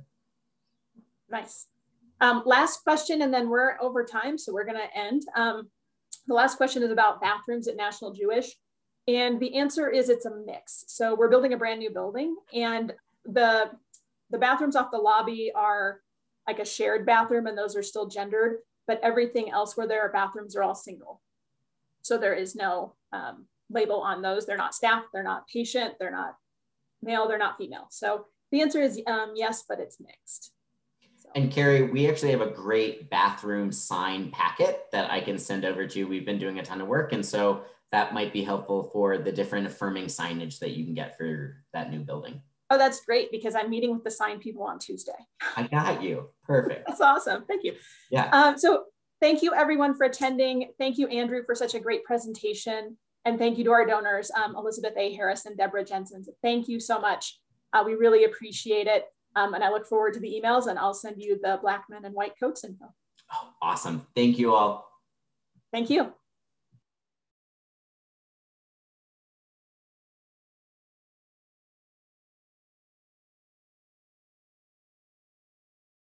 Nice. Um, last question, and then we're over time, so we're gonna end. Um, the last question is about bathrooms at National Jewish. And the answer is it's a mix. So we're building a brand new building, and the, the bathrooms off the lobby are like a shared bathroom, and those are still gendered, but everything else where there are bathrooms are all single. So there is no um, label on those. They're not staff, they're not patient, they're not male, they're not female. So the answer is um, yes, but it's mixed. So. And Carrie, we actually have a great bathroom sign packet that I can send over to you. We've been doing a ton of work. And so that might be helpful for the different affirming signage that you can get for that new building. Oh, that's great, because I'm meeting with the sign people on Tuesday. I got you. Perfect. That's awesome. Thank you. Yeah. Um, so thank you everyone for attending. Thank you, Andrew, for such a great presentation. And thank you to our donors, um, Elizabeth A. Harris and Deborah Jensen. Thank you so much. Uh, we really appreciate it. Um, and I look forward to the emails, and I'll send you the black men and white coats info. Oh, awesome. Thank you all. Thank you.